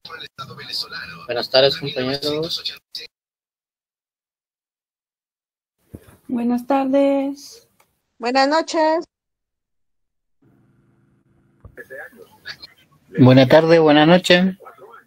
Buenas tardes, compañeros. Buenas tardes. Buenas noches. Buenas tardes, buenas noches.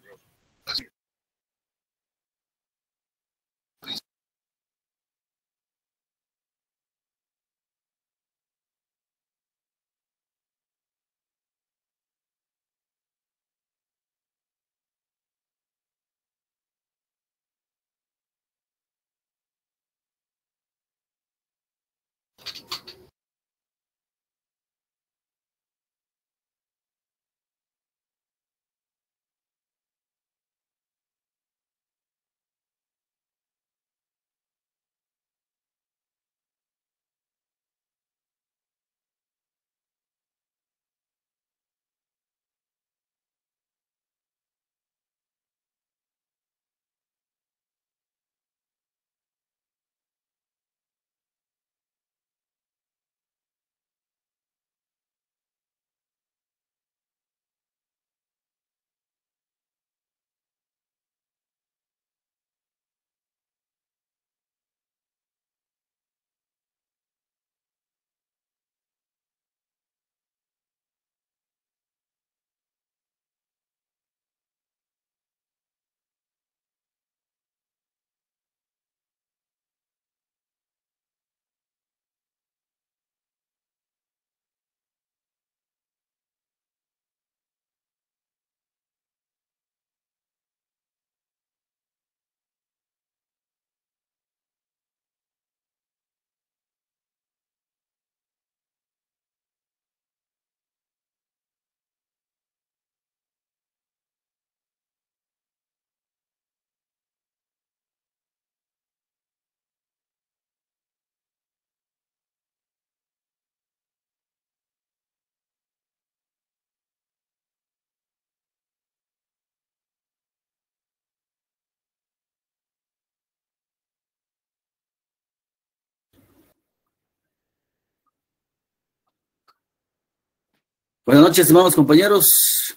Buenas noches, estimados compañeros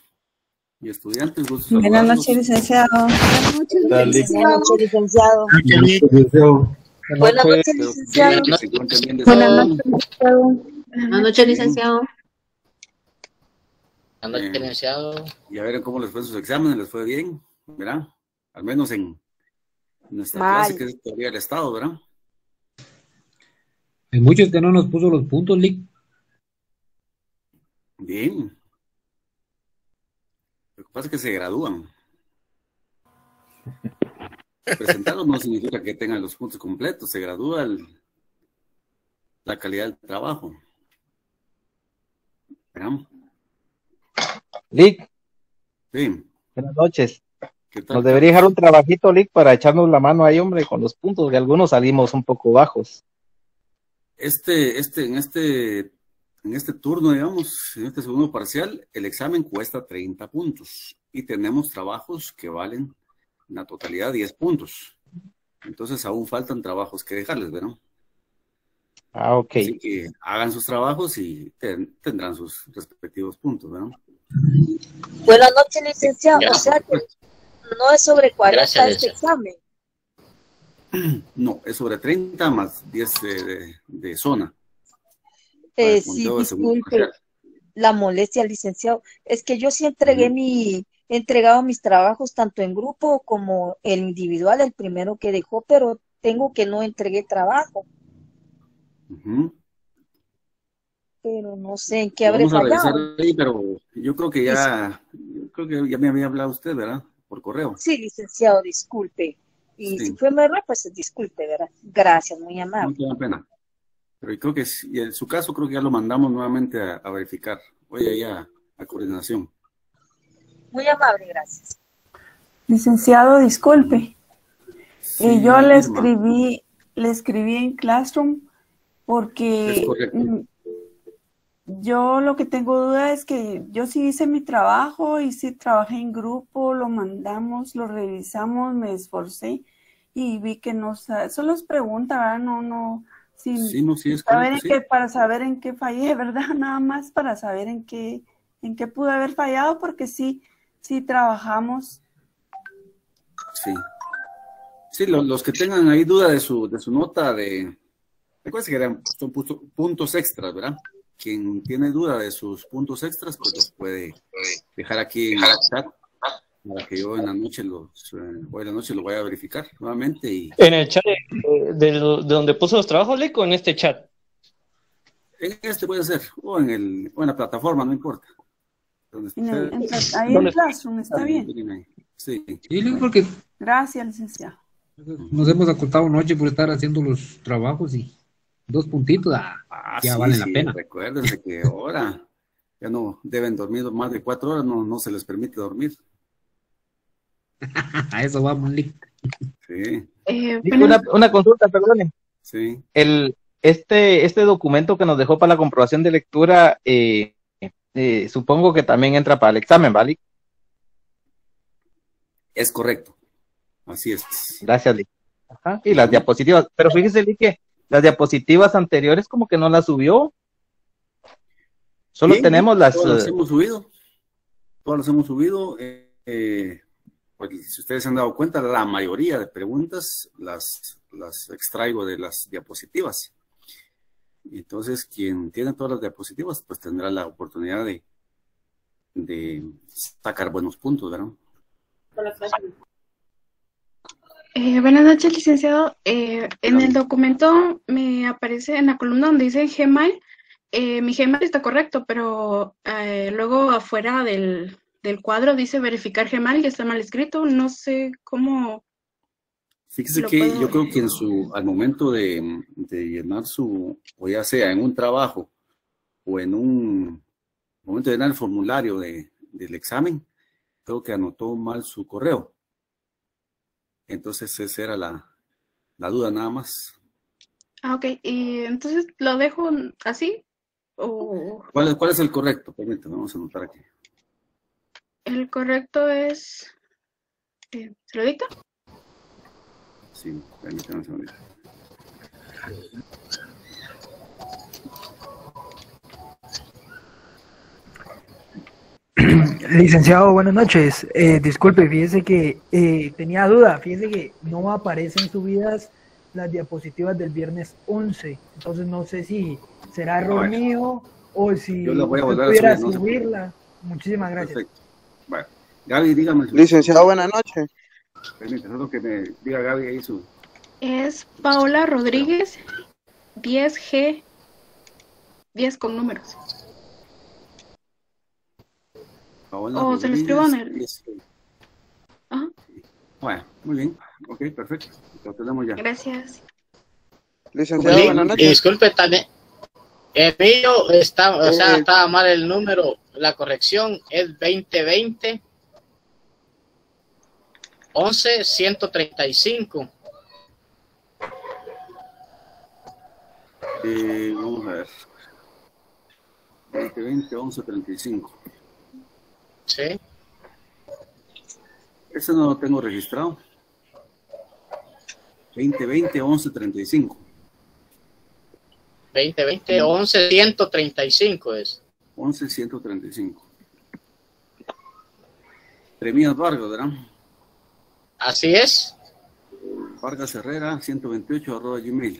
y estudiantes. Buenas noches, licenciado. Buenas noches, licenciado. Buenas noches, licenciado. Buenas noches, licenciado. Buenas noches, licenciado. Buenas noches, licenciado. Y a ver cómo les fue sus exámenes, les fue bien, ¿verdad? Al menos en nuestra clase, que es todavía el Estado, ¿verdad? Hay muchos que no nos puso los puntos, Lick. Bien. Lo que pasa es que se gradúan. Presentarlos no significa que tengan los puntos completos, se gradúa la calidad del trabajo. ¿Verdad? Lick, Sí. buenas noches. ¿Qué tal? Nos debería dejar un trabajito, Lick, para echarnos la mano ahí, hombre, con los puntos, que algunos salimos un poco bajos. En este turno, digamos, en este segundo parcial, el examen cuesta 30 puntos y tenemos trabajos que valen en la totalidad 10 puntos. Entonces aún faltan trabajos que dejarles, ¿verdad? Ah, ok. Así que hagan sus trabajos y tendrán sus respectivos puntos, ¿verdad? Buenas noches, licenciado. Ya. O sea que no es sobre 40 Gracias, este examen. No, es sobre 30 más 10 de zona. Para el Sí, conteo del segundo disculpe parcial. la molestia, licenciado. Es que yo sí he entregado mis trabajos tanto en grupo como el individual, el primero que dejó, pero tengo que no entregué trabajo, Ujú. pero no sé en qué Lo habré vamos a revisar fallado. ahí, pero yo creo que ya me había hablado usted, ¿verdad? Por correo. Sí, licenciado, disculpe. Y si Sí, fue mi error, pues disculpe, ¿verdad? Gracias, muy no amable. te da pena. Pero creo que y en su caso creo que ya lo mandamos nuevamente a verificar. Oye, ya a coordinación. Muy amable, gracias. Licenciado, disculpe. Sí, Yo Irma, le escribí en Classroom es porque correcto. yo lo que tengo duda es que yo sí hice mi trabajo y sí trabajé en grupo, lo mandamos, lo revisamos, me esforcé y vi que no, solo es pregunta, ¿verdad? No, Sí, no, sí, es correcto, sí. para saber en qué fallé, ¿verdad? Nada más para saber en qué pude haber fallado, porque sí trabajamos Sí. Sí, los que tengan ahí duda de su nota recuerden que son puntos extras, ¿verdad? Quien tiene duda de sus puntos extras, pues los puede dejar aquí en el chat para que yo en la noche hoy en la noche lo voy a verificar nuevamente. Y ¿En el chat de donde puso los trabajos, Lick, o en este chat? en este puede ser, o en la plataforma, no importa. Ahí en Classroom, está bien. Sí. Sí, Lick, porque Gracias, licenciado. nos hemos acostado noche por estar haciendo los trabajos y 2 puntitos, ya sí, valen la pena. Recuérdense que ahora ya no deben dormir más de 4 horas, no se les permite dormir. A eso vamos, Lick. Sí. Una consulta, perdone. Sí. Este documento que nos dejó para la comprobación de lectura, supongo que también entra para el examen, ¿vale? Es correcto. Así es. Gracias, Lick. Ajá. Y las diapositivas, pero fíjese, Lick, que las diapositivas anteriores como que no las subió. Solo tenemos las... Todas las hemos subido. Todas las hemos subido. Pues, si ustedes se han dado cuenta, la mayoría de preguntas las extraigo de las diapositivas. Entonces, quien tiene todas las diapositivas, pues tendrá la oportunidad de sacar buenos puntos, ¿verdad? Buenas noches, licenciado. En el documento me aparece en la columna donde dice Gmail. Mi Gmail está correcto, pero luego afuera del cuadro dice verificar Gmail y está mal escrito. No sé cómo. Fíjese que yo creo que al momento de llenar o ya sea en un trabajo o en un momento de llenar el formulario del examen, creo que anotó mal su correo. Entonces esa era la duda nada más. Ok, y entonces lo dejo así. ¿O ¿Cuál es el correcto? Permítame, vamos a anotar aquí. el correcto es... ¿se lo dicta? Sí, permítame un segundito. Licenciado, buenas noches. Disculpe, fíjese que tenía duda. Fíjese que no aparecen subidas las diapositivas del viernes 11. Entonces no sé si será error mío o si yo la voy a volver pudiera a subir, subirla. Muchísimas gracias. Perfecto. Bueno, Gaby, dígame. Licenciado, buenas noches. Permítame, solo que me diga Gaby ahí su... Es Paola Rodríguez, 10G, 10 con números. Paola se lo escribo en el... Rodríguez. Ajá. Bueno, muy bien. Ok, perfecto. Lo tenemos ya. Gracias. Licenciado, buenas noches. Disculpe también. El mío estaba mal el número. La corrección es 2020 11 135. Vamos a ver. 2020 11 35. Sí. Ese no lo tengo registrado. 2020 11 35. 2020 11 135 es. 11 135. Premias Vargas, ¿verdad? Así es. Vargas Herrera 128 @gmail.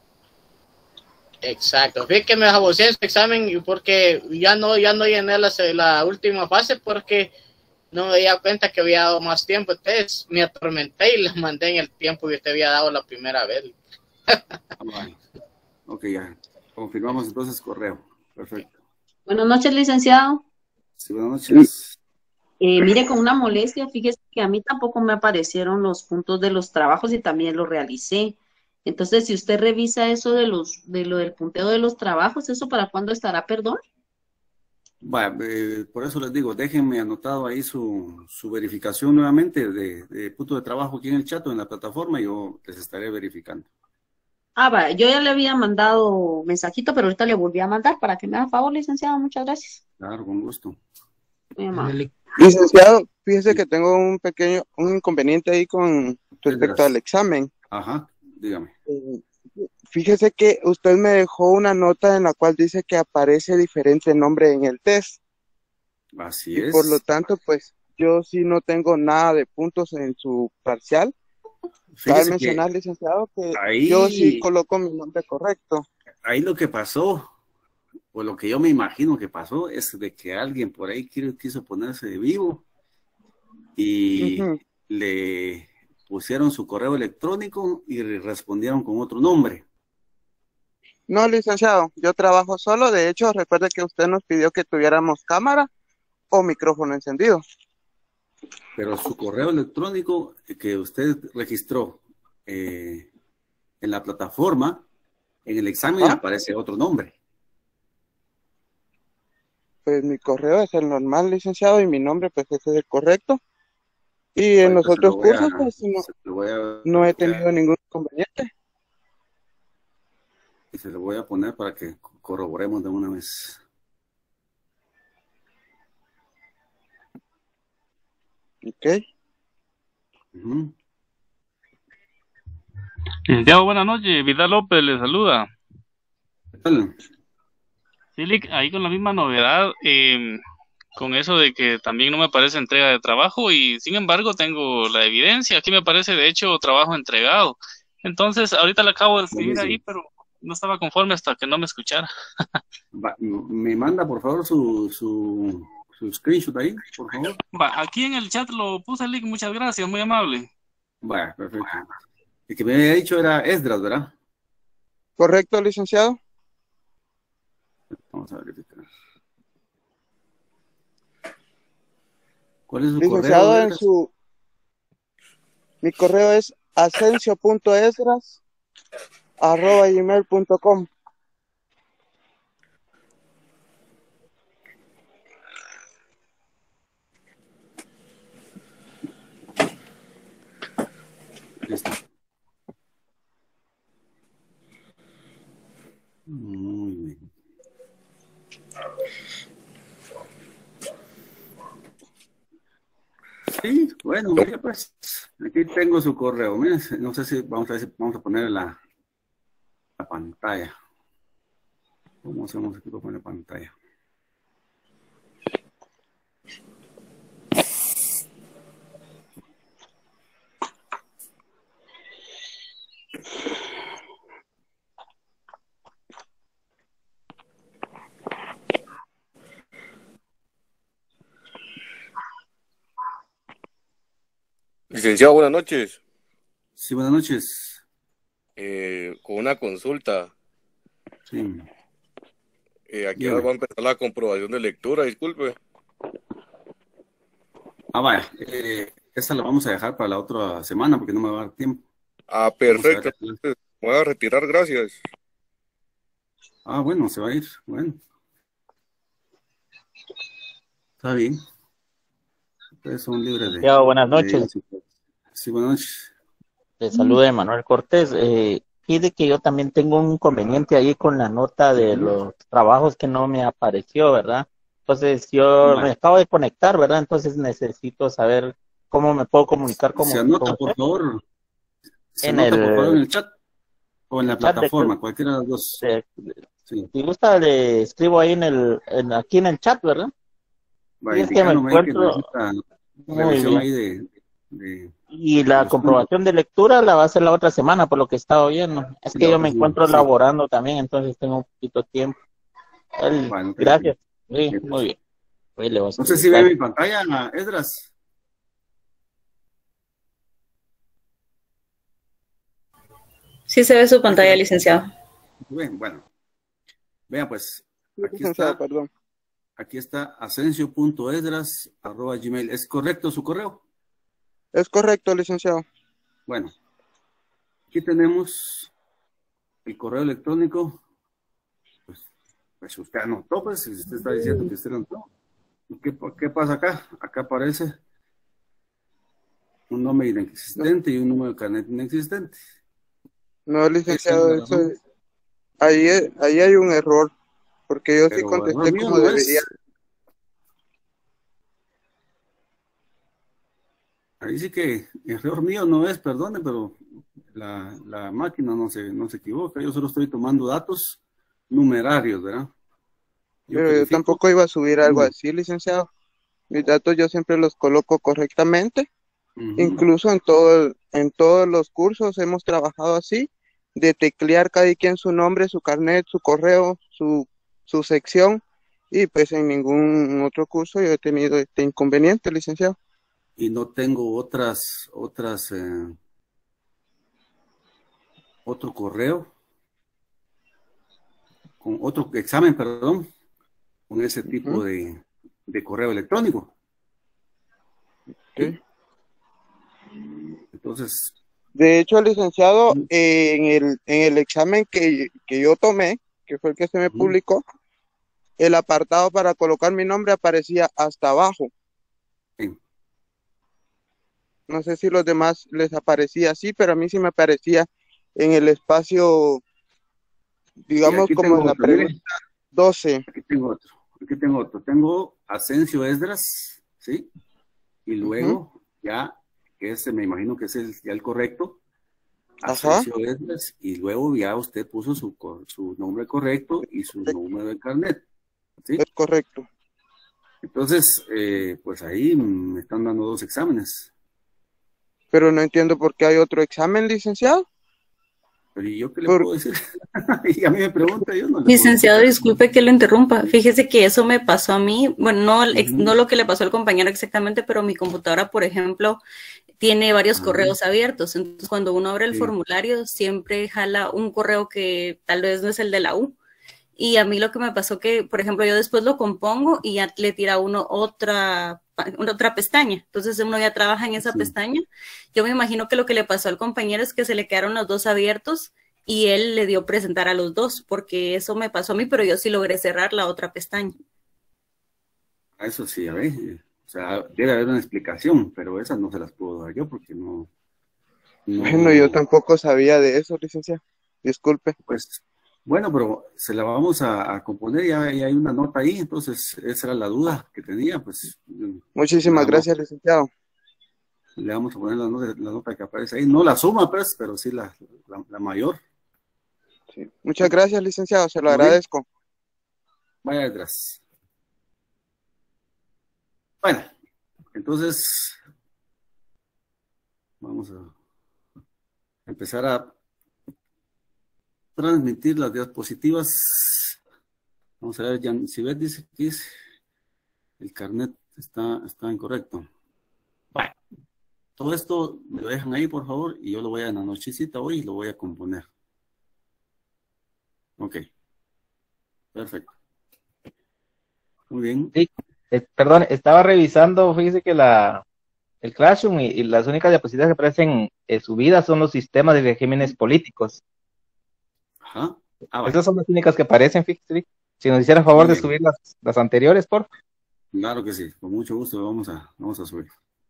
Exacto. Fíjate que me abocé en su examen y porque ya no llené la última fase porque no me había cuenta que había dado más tiempo. Entonces me atormenté y les mandé en el tiempo que usted había dado la primera vez. Vale. Ok, ya. Confirmamos entonces correo. Perfecto. Buenas noches, licenciado. Sí, buenas noches. Mire, con una molestia, fíjese que a mí tampoco me aparecieron los puntos de los trabajos y también los realicé. Entonces, si usted revisa eso de lo del punteo de los trabajos, ¿eso para cuándo estará, perdón? Por eso les digo, déjenme anotado ahí su verificación nuevamente de punto de trabajo aquí en el chat o en la plataforma y yo les estaré verificando. Yo ya le había mandado mensajito, pero ahorita le volví a mandar para que me haga favor, licenciado. Muchas gracias. Claro, con gusto. Muy amable. Licenciado, fíjese que tengo un inconveniente ahí con respecto al examen. Ajá, dígame. Fíjese que usted me dejó una nota en la cual dice que aparece diferente nombre en el test. Así y es. por lo tanto, pues, yo sí no tengo nada de puntos en su parcial. Cabe Fíjese que mencionar, licenciado, que yo sí ahí, coloco mi nombre correcto. ahí lo que pasó, o lo que yo me imagino que pasó, es de que alguien por ahí quiso ponerse de vivo y Ujú. le pusieron su correo electrónico y le respondieron con otro nombre. No, licenciado, yo trabajo solo. De hecho, recuerde que usted nos pidió que tuviéramos cámara o micrófono encendido. Pero su correo electrónico que usted registró en la plataforma, en el examen ¿Ah? aparece otro nombre. Pues mi correo es el normal, licenciado, y mi nombre pues ese es el correcto. Y en los Ahorita se lo otros voy a, cursos pues se lo voy a, no he tenido ningún inconveniente. y se lo voy a poner para que corroboremos de una vez. Ok. Ujú. Licenciado, buenas noches. Vidal López le saluda. ¿Qué tal? Sí, Lick, ahí con la misma novedad, con eso de que también no me aparece entrega de trabajo y sin embargo tengo la evidencia. Aquí me aparece de hecho trabajo entregado. Entonces, ahorita le acabo de escribir ahí, Buenísimo. pero no estaba conforme hasta que no me escuchara. Me manda por favor su screenshot ahí, por favor. Va, aquí en el chat lo puse, Lick, muchas gracias, muy amable. Vaya, perfecto. El que me había dicho era Esdras, ¿verdad? ¿Correcto, licenciado? Vamos a verificar. ¿Cuál es su Licenciado, correo, en Esdras? mi correo es asensio.esdras@gmail.com. Listo. Muy bien. Sí, bueno, mire, pues aquí tengo su correo. Mire, no sé si vamos a ver si vamos a poner la pantalla. ¿Cómo hacemos aquí para poner la pantalla? Licenciado, buenas noches. Sí, buenas noches. Con una consulta. Sí. Aquí Dígame. va a empezar la comprobación de lectura, disculpe. Vaya, esta la vamos a dejar para la otra semana porque no me va a dar tiempo. Ah, Vamos a ver perfecto. aquí. Entonces, me voy a retirar, gracias. Ah, bueno, se va a ir. Bueno. Está bien. Ustedes son libres de Licenciado, buenas noches. irse. Sí, buenas noches. Le saluda Emanuel Cortés. Pide que yo también tengo un inconveniente ahí con la nota de los trabajos que no me apareció, ¿verdad? Entonces yo me Vale. acabo de conectar, ¿verdad? Entonces necesito saber cómo me puedo comunicar Se con anota, usted por favor. Se en anota, por favor, en el el chat o en la chat de plataforma, cualquiera de las dos. Sí. si gusta le escribo ahí aquí en el chat, ¿verdad? Va Y es que me indicándome ahí que encuentro necesita muy revisión bien. ahí de Y la los puntos. comprobación de lectura la va a hacer la otra semana, por lo que he estado viendo. Es Sí, que la yo otra me semana, encuentro sí. laborando también, entonces tengo un poquito de tiempo. Bueno, ok, Gracias. ok. Sí, Bien, muy pues. bien. Hoy le voy a No sé escribir. si ve Gracias. mi pantalla, Esdras. Sí se ve su pantalla, licenciado. Bien, bueno. Vean, pues, aquí Licenciado, está. perdón. Aquí está asensio.esdras@gmail. ¿Es correcto su correo? Es correcto, licenciado. Bueno, aquí tenemos el correo electrónico. Pues usted anotó, pues, si usted está diciendo que usted anotó. ¿Y qué pasa acá? Acá aparece un nombre inexistente y un número de carnet inexistente. No, Esa es licenciado, la razón. ahí hay un error, porque yo sí Pero contesté error mío como no debería. es. Ahí sí que error mío no es, perdone, pero la máquina no se equivoca. Yo solo estoy tomando datos numerarios, ¿verdad? Yo Pero yo califico tampoco iba a subir algo números. así, licenciado. Mis datos yo siempre los coloco correctamente. Ujú. Incluso en todos los cursos hemos trabajado así, de teclear cada quien su nombre, su carnet, su correo, su sección, y pues en ningún otro curso yo he tenido este inconveniente, licenciado. Y no tengo otro correo, con otro examen, perdón, con ese tipo de correo electrónico. Sí. Entonces, De hecho, licenciado, en el examen que yo tomé, que fue el que se me publicó, el apartado para colocar mi nombre aparecía hasta abajo. sí. No sé si los demás les aparecía así, pero a mí sí me aparecía en el espacio, Y digamos, aquí como tengo en la otro, mire, pregunta 12. aquí tengo otro, tengo Asensio Esdras, ¿sí? Y luego ya, ese me imagino que es ya el correcto, Ajá. Asensio Esdras, y luego ya usted puso su nombre correcto y su número de carnet, ¿sí? Es correcto. Entonces, pues ahí me están dando 2 exámenes. Pero no entiendo por qué hay otro examen, licenciado. Pero ¿y yo qué le puedo decir? Y a mí me pregunta, yo no le puedo Licenciado, explicar. disculpe que lo interrumpa. Fíjese que eso me pasó a mí. Bueno, no lo que le pasó al compañero exactamente, pero mi computadora, por ejemplo, tiene varios correos abiertos. Entonces, cuando uno abre el Sí. formulario, siempre jala un correo que tal vez no es el de la U. Y a mí lo que me pasó que, por ejemplo, yo después lo compongo y ya le tira a uno otra pestaña. Entonces uno ya trabaja en esa pestaña. Yo me imagino que lo que le pasó al compañero es que se le quedaron los 2 abiertos y él le dio presentar a los 2, porque eso me pasó a mí, pero yo sí logré cerrar la otra pestaña. Eso sí, a ver, o sea, debe haber una explicación, pero esas no se las puedo dar yo porque no. Bueno, yo tampoco sabía de eso, licenciado. Disculpe. Pues, bueno, pero se la vamos a componer, ya hay una nota ahí, entonces esa era la duda que tenía, pues. Muchísimas gracias, licenciado. Le vamos a poner la nota que aparece ahí, no la suma, pues, pero sí la mayor. Sí. Muchas gracias, licenciado, se lo Muy bien. agradezco. Vaya detrás. Bueno, entonces vamos a empezar a transmitir las diapositivas. Vamos a ver, si ves, dice que el carnet está incorrecto. Bueno, todo esto me lo dejan ahí, por favor, y yo lo voy a en la nochecita hoy y lo voy a componer. Ok. Perfecto. Muy bien. Sí, perdón, estaba revisando, fíjese que el Classroom y las únicas diapositivas que aparecen subidas son los sistemas de regímenes políticos. Ajá. Vale. Esas son las únicas que aparecen, fíjese. Si nos hiciera favor de subir las anteriores, por favor. Claro que sí, con mucho gusto vamos a subir.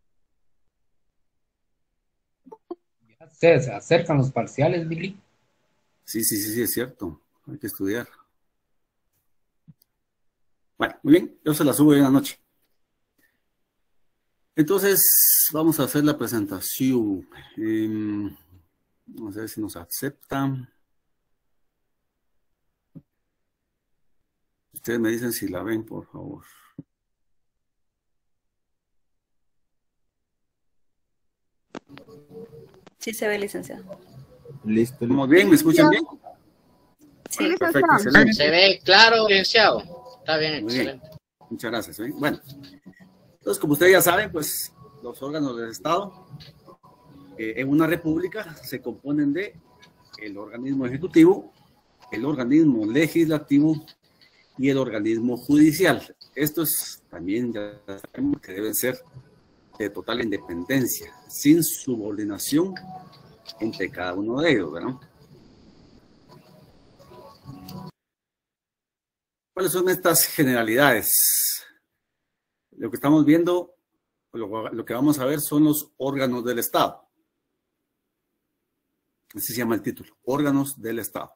Se acercan los parciales, Billy. Sí, es cierto. Hay que estudiar. Bueno, muy bien, yo se la subo hoy en la noche. Entonces, vamos a hacer la presentación. Vamos a ver si nos aceptan. Ustedes me dicen si la ven, por favor. Sí se ve, licenciado. Listo. ¿Estamos bien? ¿Me escuchan bien? Sí, perfecto, excelente. Se ve claro, licenciado. Está bien, Muy excelente. bien. Muchas gracias. ¿eh? Bueno, entonces, como ustedes ya saben, pues los órganos del Estado en una república se componen de el organismo ejecutivo, el organismo legislativo y el organismo judicial. Estos también ya sabemos que deben ser de total independencia, sin subordinación entre cada uno de ellos, ¿verdad? ¿Cuáles son estas generalidades? Lo que estamos viendo, lo que vamos a ver son los órganos del Estado. Así se llama el título, órganos del Estado.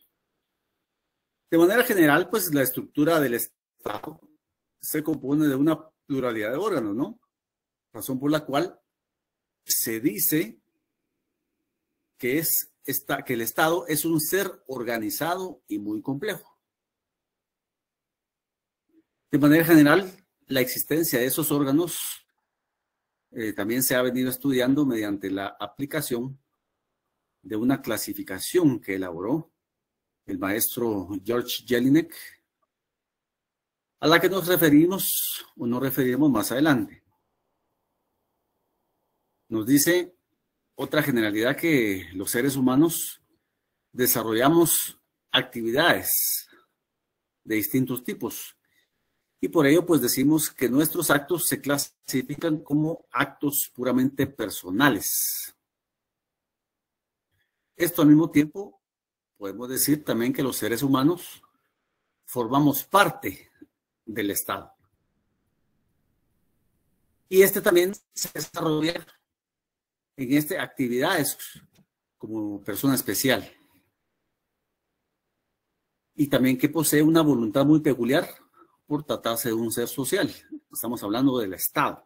De manera general, pues la estructura del Estado se compone de una pluralidad de órganos, ¿no? Razón por la cual se dice que el Estado es un ser organizado y muy complejo. De manera general, la existencia de esos órganos también se ha venido estudiando mediante la aplicación de una clasificación que elaboró el maestro George Jelinek, a la que nos referimos o nos referiremos más adelante. Nos dice otra generalidad que los seres humanos desarrollamos actividades de distintos tipos y por ello pues decimos que nuestros actos se clasifican como actos puramente personales. Esto al mismo tiempo podemos decir también que los seres humanos formamos parte del Estado. Y este también se desarrolla en actividades como persona especial. Y también que posee una voluntad muy peculiar por tratarse de un ser social. Estamos hablando del Estado.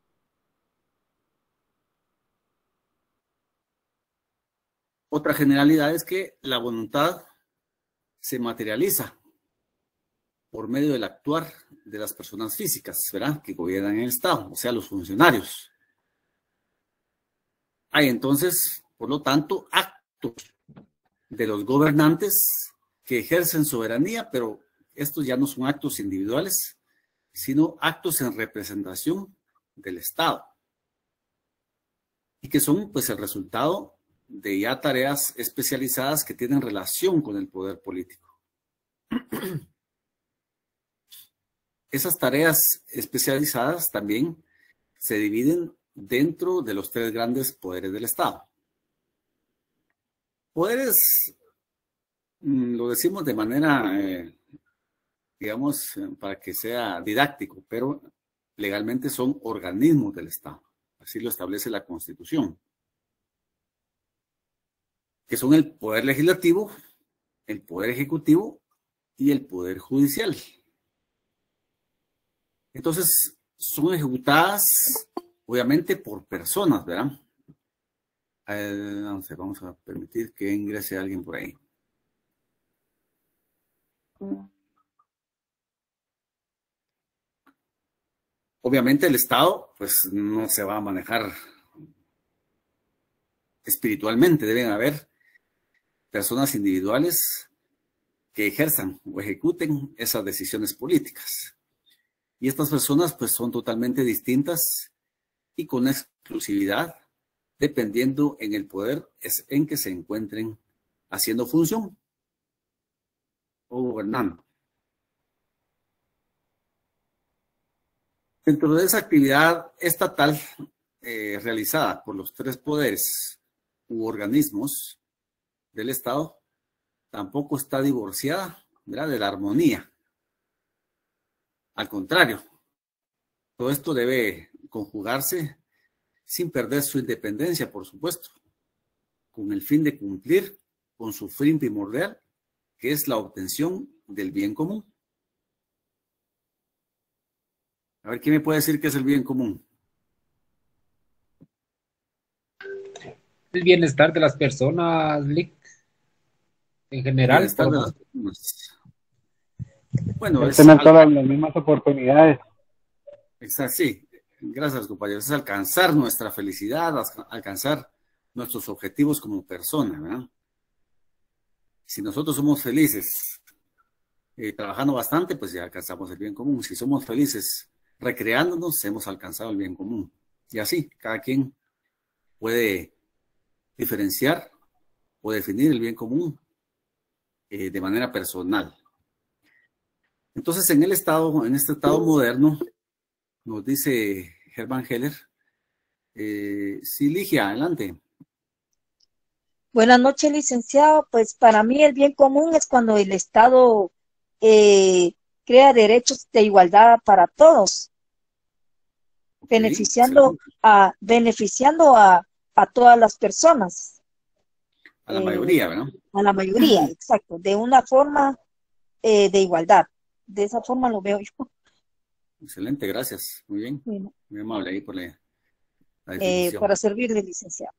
Otra generalidad es que la voluntad se materializa por medio del actuar de las personas físicas, ¿verdad?, que gobiernan el Estado, o sea, los funcionarios. Hay entonces, por lo tanto, actos de los gobernantes que ejercen soberanía, pero estos ya no son actos individuales, sino actos en representación del Estado. Y que son, pues, el resultado de ya tareas especializadas que tienen relación con el poder político. Esas tareas especializadas también se dividen dentro de los tres grandes poderes del Estado. Poderes, lo decimos de manera, digamos, para que sea didáctico, pero legalmente son organismos del Estado. Así lo establece la Constitución. Que son el Poder Legislativo, el Poder Ejecutivo y el Poder Judicial. Entonces, son ejecutadas, obviamente, por personas, ¿verdad? Vamos a permitir que ingrese alguien por ahí. Obviamente el Estado, pues, no se va a manejar espiritualmente. Deben haber personas individuales que ejerzan o ejecuten esas decisiones políticas. Y estas personas, pues, son totalmente distintas y con exclusividad, dependiendo en el poder en que se encuentren haciendo función o gobernando. Dentro de esa actividad estatal realizada por los tres poderes u organismos del Estado, tampoco está divorciada, ¿verdad?, de la armonía. Al contrario, todo esto debe conjugarse sin perder su independencia, por supuesto, con el fin de cumplir con su fin primordial, que es la obtención del bien común. A ver, ¿quién me puede decir qué es el bien común? El bienestar de las personas, Lick, en general. El bienestar de las personas. Bueno, es tener todas las mismas oportunidades. Exacto, sí. Gracias, compañeros. Es alcanzar nuestra felicidad, alcanzar nuestros objetivos como persona, ¿verdad? Si nosotros somos felices trabajando bastante, pues ya alcanzamos el bien común. Si somos felices recreándonos, hemos alcanzado el bien común. Y así, cada quien puede diferenciar o definir el bien común de manera personal. Entonces, en este estado moderno, nos dice Hermann Heller. Sí, Ligia, adelante. Buenas noches, licenciado. Pues para mí el bien común es cuando el Estado crea derechos de igualdad para todos, beneficiando a todas las personas. A la mayoría, ¿verdad? A la mayoría, exacto, de una forma de igualdad. De esa forma lo veo yo. Excelente, gracias. Muy bien. Bueno. Muy amable ahí por la definición. Para servirle, licenciado.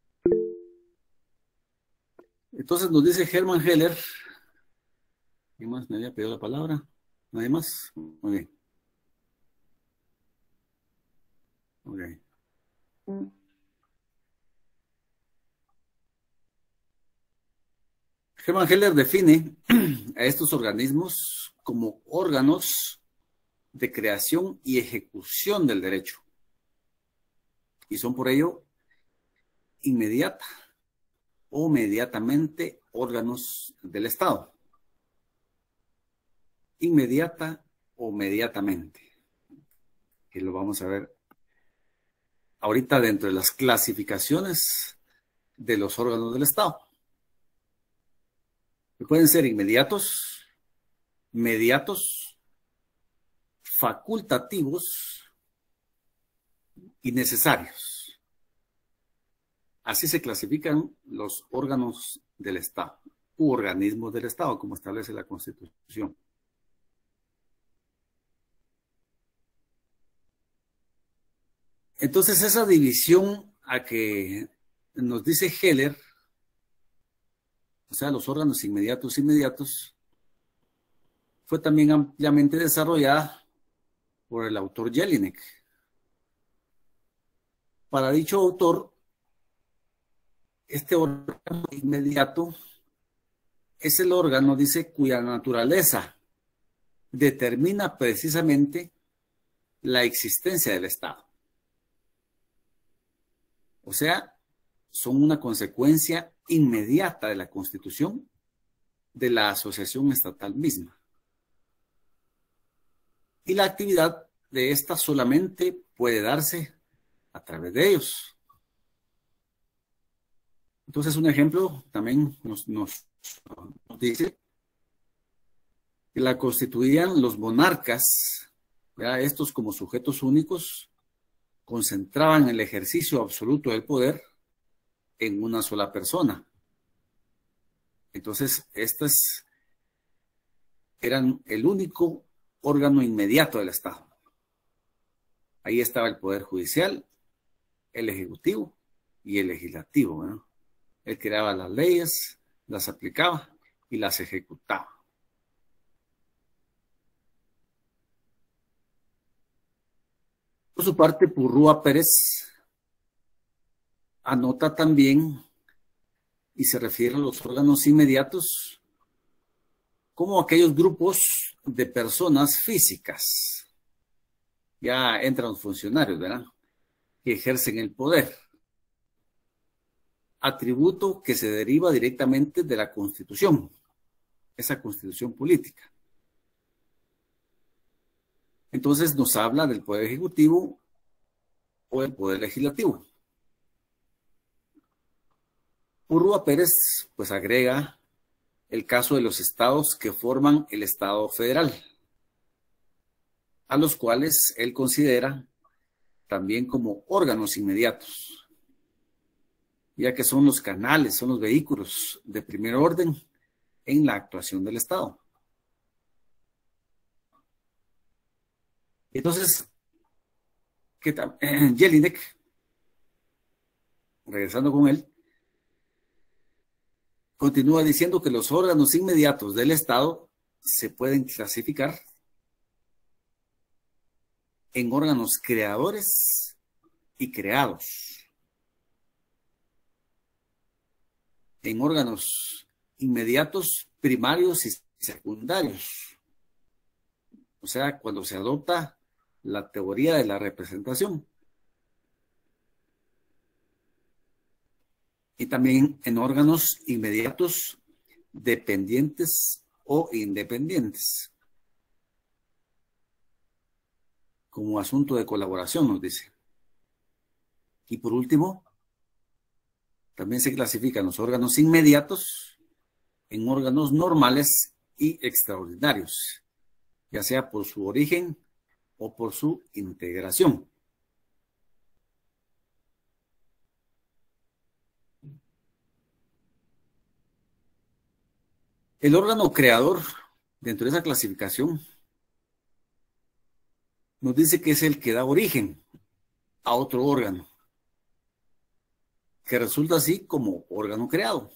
Entonces nos dice Hermann Heller. ¿Quién más me había pedido la palabra? ¿Nadie más? Muy bien. Ok. Hermann Heller define a estos organismos como órganos de creación y ejecución del derecho. Y son por ello inmediata o mediatamente órganos del Estado. Inmediata o mediatamente. Que lo vamos a ver ahorita dentro de las clasificaciones de los órganos del Estado. Que pueden ser inmediatos, mediatos, facultativos y necesarios. Así se clasifican los órganos del Estado, u organismos del Estado, como establece la Constitución. Entonces, esa división a que nos dice Heller, o sea, los órganos inmediatos, fue también ampliamente desarrollada por el autor Jelinek. Para dicho autor, este órgano inmediato es el órgano, dice, cuya naturaleza determina precisamente la existencia del Estado. O sea, son una consecuencia inmediata de la Constitución de la asociación estatal misma. Y la actividad de esta solamente puede darse a través de ellos. Entonces, un ejemplo también nos dice que la constituían los monarcas, ya estos como sujetos únicos, concentraban el ejercicio absoluto del poder en una sola persona. Entonces, estos eran el único órgano inmediato del Estado. Ahí estaba el Poder Judicial, el Ejecutivo y el Legislativo, ¿no? Él creaba las leyes, las aplicaba y las ejecutaba. Por su parte, Purrúa Pérez anota también y se refiere a los órganos inmediatos como aquellos grupos de personas físicas. Ya entran los funcionarios, ¿verdad?, que ejercen el poder. Atributo que se deriva directamente de la Constitución, esa Constitución política. Entonces nos habla del Poder Ejecutivo o del Poder Legislativo. Purrúa Pérez pues agrega el caso de los estados que forman el Estado federal, a los cuales él considera también como órganos inmediatos, ya que son los canales, son los vehículos de primer orden en la actuación del Estado. Entonces, Jelinek, regresando con él, continúa diciendo que los órganos inmediatos del Estado se pueden clasificar en órganos creadores y creados, en órganos inmediatos, primarios y secundarios. O sea, cuando se adopta la teoría de la representación. Y también en órganos inmediatos, dependientes o independientes. Como asunto de colaboración, nos dice. Y por último, también se clasifican los órganos inmediatos en órganos normales y extraordinarios, ya sea por su origen o por su integración. El órgano creador, dentro de esa clasificación, nos dice que es el que da origen a otro órgano, que resulta así como órgano creado.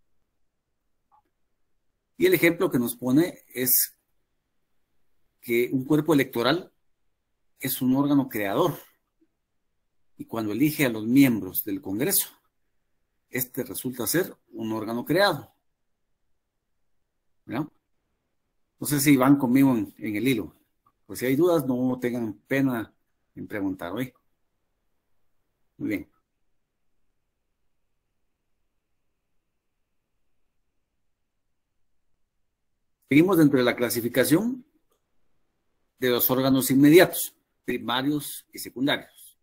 Y el ejemplo que nos pone es que un cuerpo electoral es un órgano creador, Y cuando elige a los miembros del Congreso, este resulta ser un órgano creado. ¿Verdad? No sé si van conmigo en el hilo. Pues si hay dudas, no tengan pena en preguntar hoy. Muy bien. Seguimos dentro de la clasificación de los órganos inmediatos, primarios y secundarios.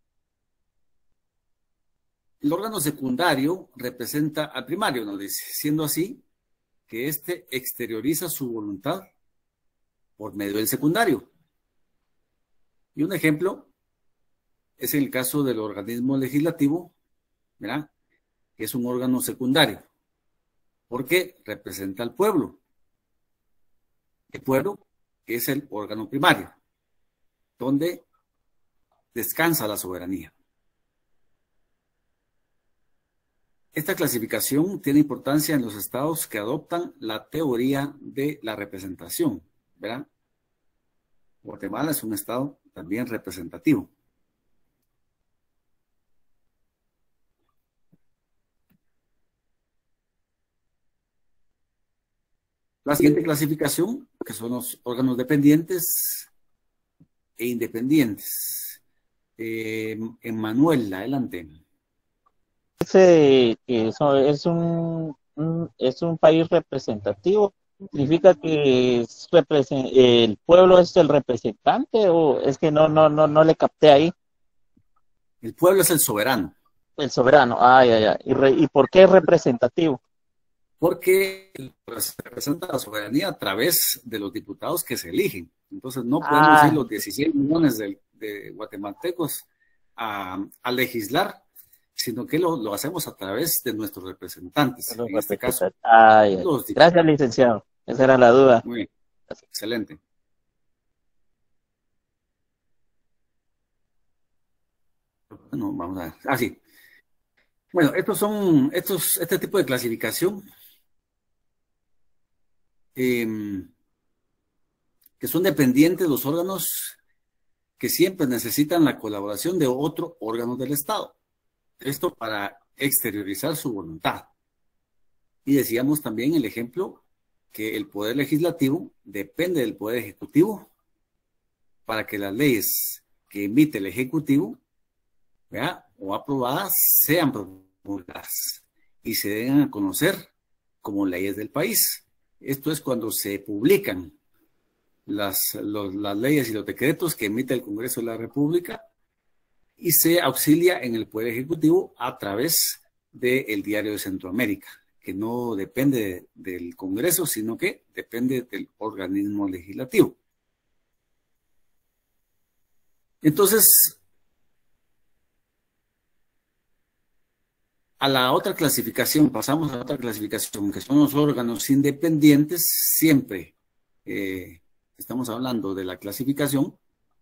El órgano secundario representa al primario, nos dice, siendo así que éste exterioriza su voluntad por medio del secundario. Y un ejemplo es el caso del organismo legislativo, ¿verdad? Que es un órgano secundario, porque representa al pueblo. El pueblo es el órgano primario, donde descansa la soberanía. Esta clasificación tiene importancia en los estados que adoptan la teoría de la representación, ¿verdad? Guatemala es un estado también representativo. La siguiente clasificación, que son los órganos dependientes e independientes. Emmanuel, adelante. Es un país representativo. ¿Significa que el pueblo es el representante o es que no le capté ahí? El pueblo es el soberano. El soberano, ya. ¿Y por qué es representativo? Porque representa la soberanía a través de los diputados que se eligen. Entonces no podemos ir los 16 millones de guatemaltecos a legislar, sino que lo hacemos a través de nuestros representantes. En este caso, gracias, licenciado. Esa era la duda. Muy bien. Excelente. Bueno, vamos a ver. Sí. Bueno, este tipo de clasificación que son dependientes los órganos que siempre necesitan la colaboración de otro órgano del Estado. Esto para exteriorizar su voluntad. Y decíamos también el ejemplo que el Poder Legislativo depende del Poder Ejecutivo para que las leyes que emite el Ejecutivo, ¿verdad?, o aprobadas sean promulgadas y se den a conocer como leyes del país. Esto es cuando se publican las leyes y los decretos que emite el Congreso de la República y se auxilia en el Poder Ejecutivo a través del Diario de Centroamérica, que no depende del Congreso, sino que depende del organismo legislativo. Entonces, a la otra clasificación, pasamos a la otra clasificación, que son los órganos independientes. Siempre estamos hablando de la clasificación,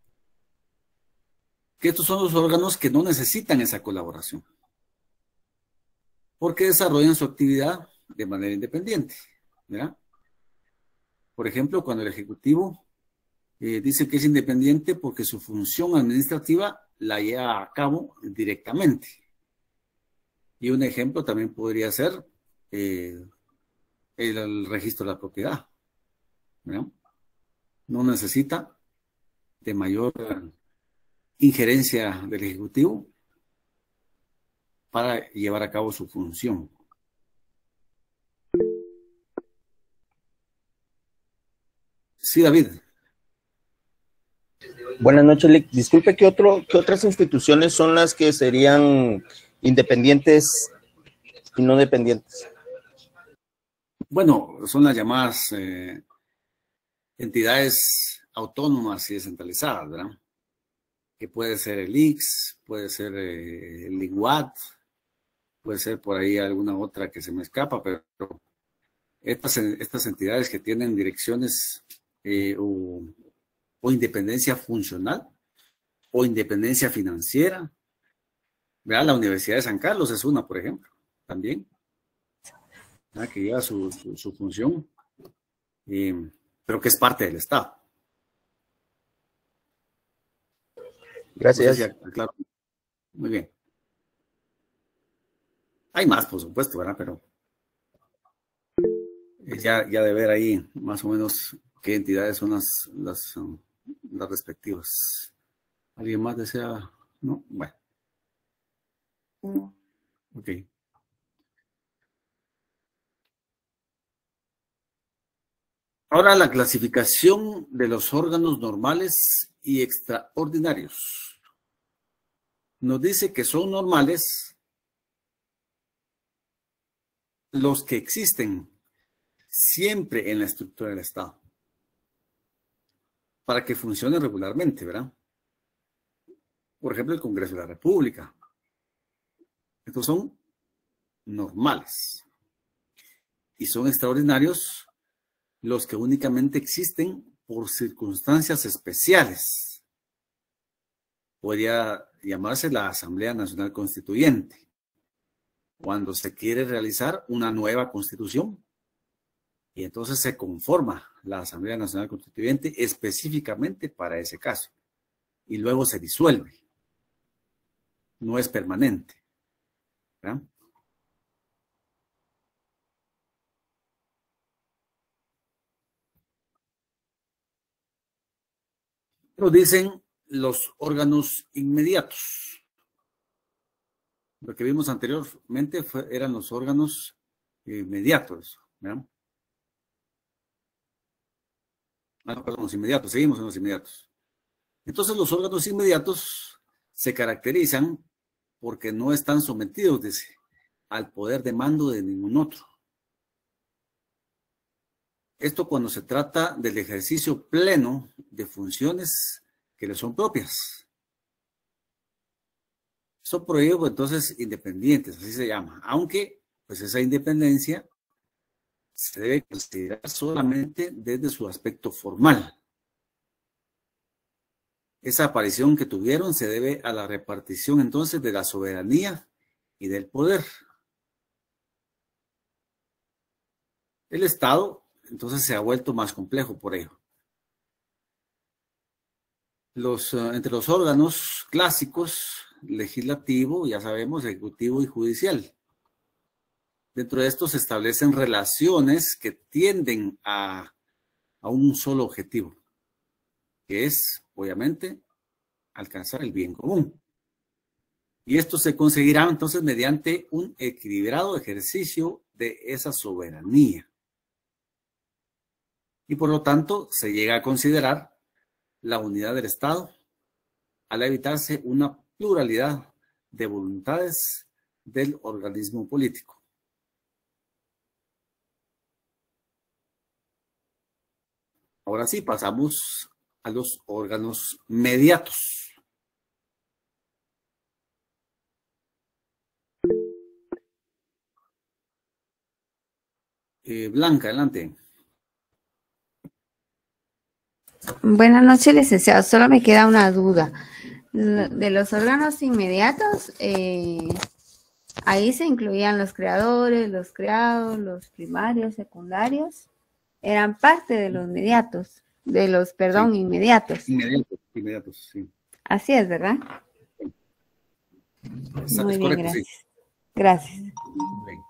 que estos son los órganos que no necesitan esa colaboración, porque desarrollan su actividad de manera independiente, ¿verdad? Por ejemplo, cuando el Ejecutivo dice que es independiente porque su función administrativa la lleva a cabo directamente. Y un ejemplo también podría ser el registro de la propiedad, ¿verdad? No necesita de mayor injerencia del Ejecutivo para llevar a cabo su función. Sí, David. Buenas noches, Lick. Disculpe, ¿qué otras instituciones son las que serían independientes y no dependientes? Bueno, son las llamadas entidades autónomas y descentralizadas, ¿verdad? Que puede ser el IX, puede ser el INGUAT, puede ser por ahí alguna otra que se me escapa, pero estas entidades que tienen direcciones o independencia funcional o independencia financiera, ¿verdad? La Universidad de San Carlos es una, por ejemplo, también, ¿verdad?, que lleva su función, pero que es parte del Estado. Gracias. No sé si, claro. Muy bien. Hay más, por supuesto, ¿verdad? Pero ya de ver ahí más o menos qué entidades son las respectivas. ¿Alguien más desea? No, bueno. Ok. Ahora la clasificación de los órganos normales y extraordinarios. Nos dice que son normales los que existen siempre en la estructura del Estado para que funcione regularmente, ¿verdad? Por ejemplo, el Congreso de la República. Estos son normales. Y son extraordinarios los que únicamente existen por circunstancias especiales. Podría llamarse la Asamblea Nacional Constituyente, cuando se quiere realizar una nueva constitución. Y entonces se conforma la Asamblea Nacional Constituyente específicamente para ese caso. Y luego se disuelve. No es permanente, ¿verdad? Lo dicen los órganos inmediatos. Lo que vimos anteriormente eran los órganos inmediatos, ¿verdad? No, perdón, los inmediatos, seguimos en los inmediatos. Entonces los órganos inmediatos se caracterizan porque no están sometidos, dice, al poder de mando de ningún otro. Esto cuando se trata del ejercicio pleno de funciones que le son propias. Son por ello, entonces, independientes, así se llama. Aunque, pues esa independencia se debe considerar solamente desde su aspecto formal. Esa aparición que tuvieron se debe a la repartición, entonces, de la soberanía y del poder. El Estado, entonces, se ha vuelto más complejo por ello. Entre los órganos clásicos, legislativo, ya sabemos, ejecutivo y judicial. Dentro de estos se establecen relaciones que tienden a un solo objetivo, que es, obviamente, alcanzar el bien común. Y esto se conseguirá entonces mediante un equilibrado ejercicio de esa soberanía. Y por lo tanto, se llega a considerar la unidad del Estado al evitarse una pluralidad de voluntades del organismo político. Ahora sí, pasamos a los órganos mediatos. Blanca, adelante. Buenas noches, licenciado. Solo me queda una duda. De los órganos inmediatos, ahí se incluían los creadores, los creados, los primarios, secundarios. Eran parte de los inmediatos, Sí. inmediatos. Inmediatos, sí. Así es, ¿verdad? Es Muy bien, correcto, gracias. sí. Gracias. Bien.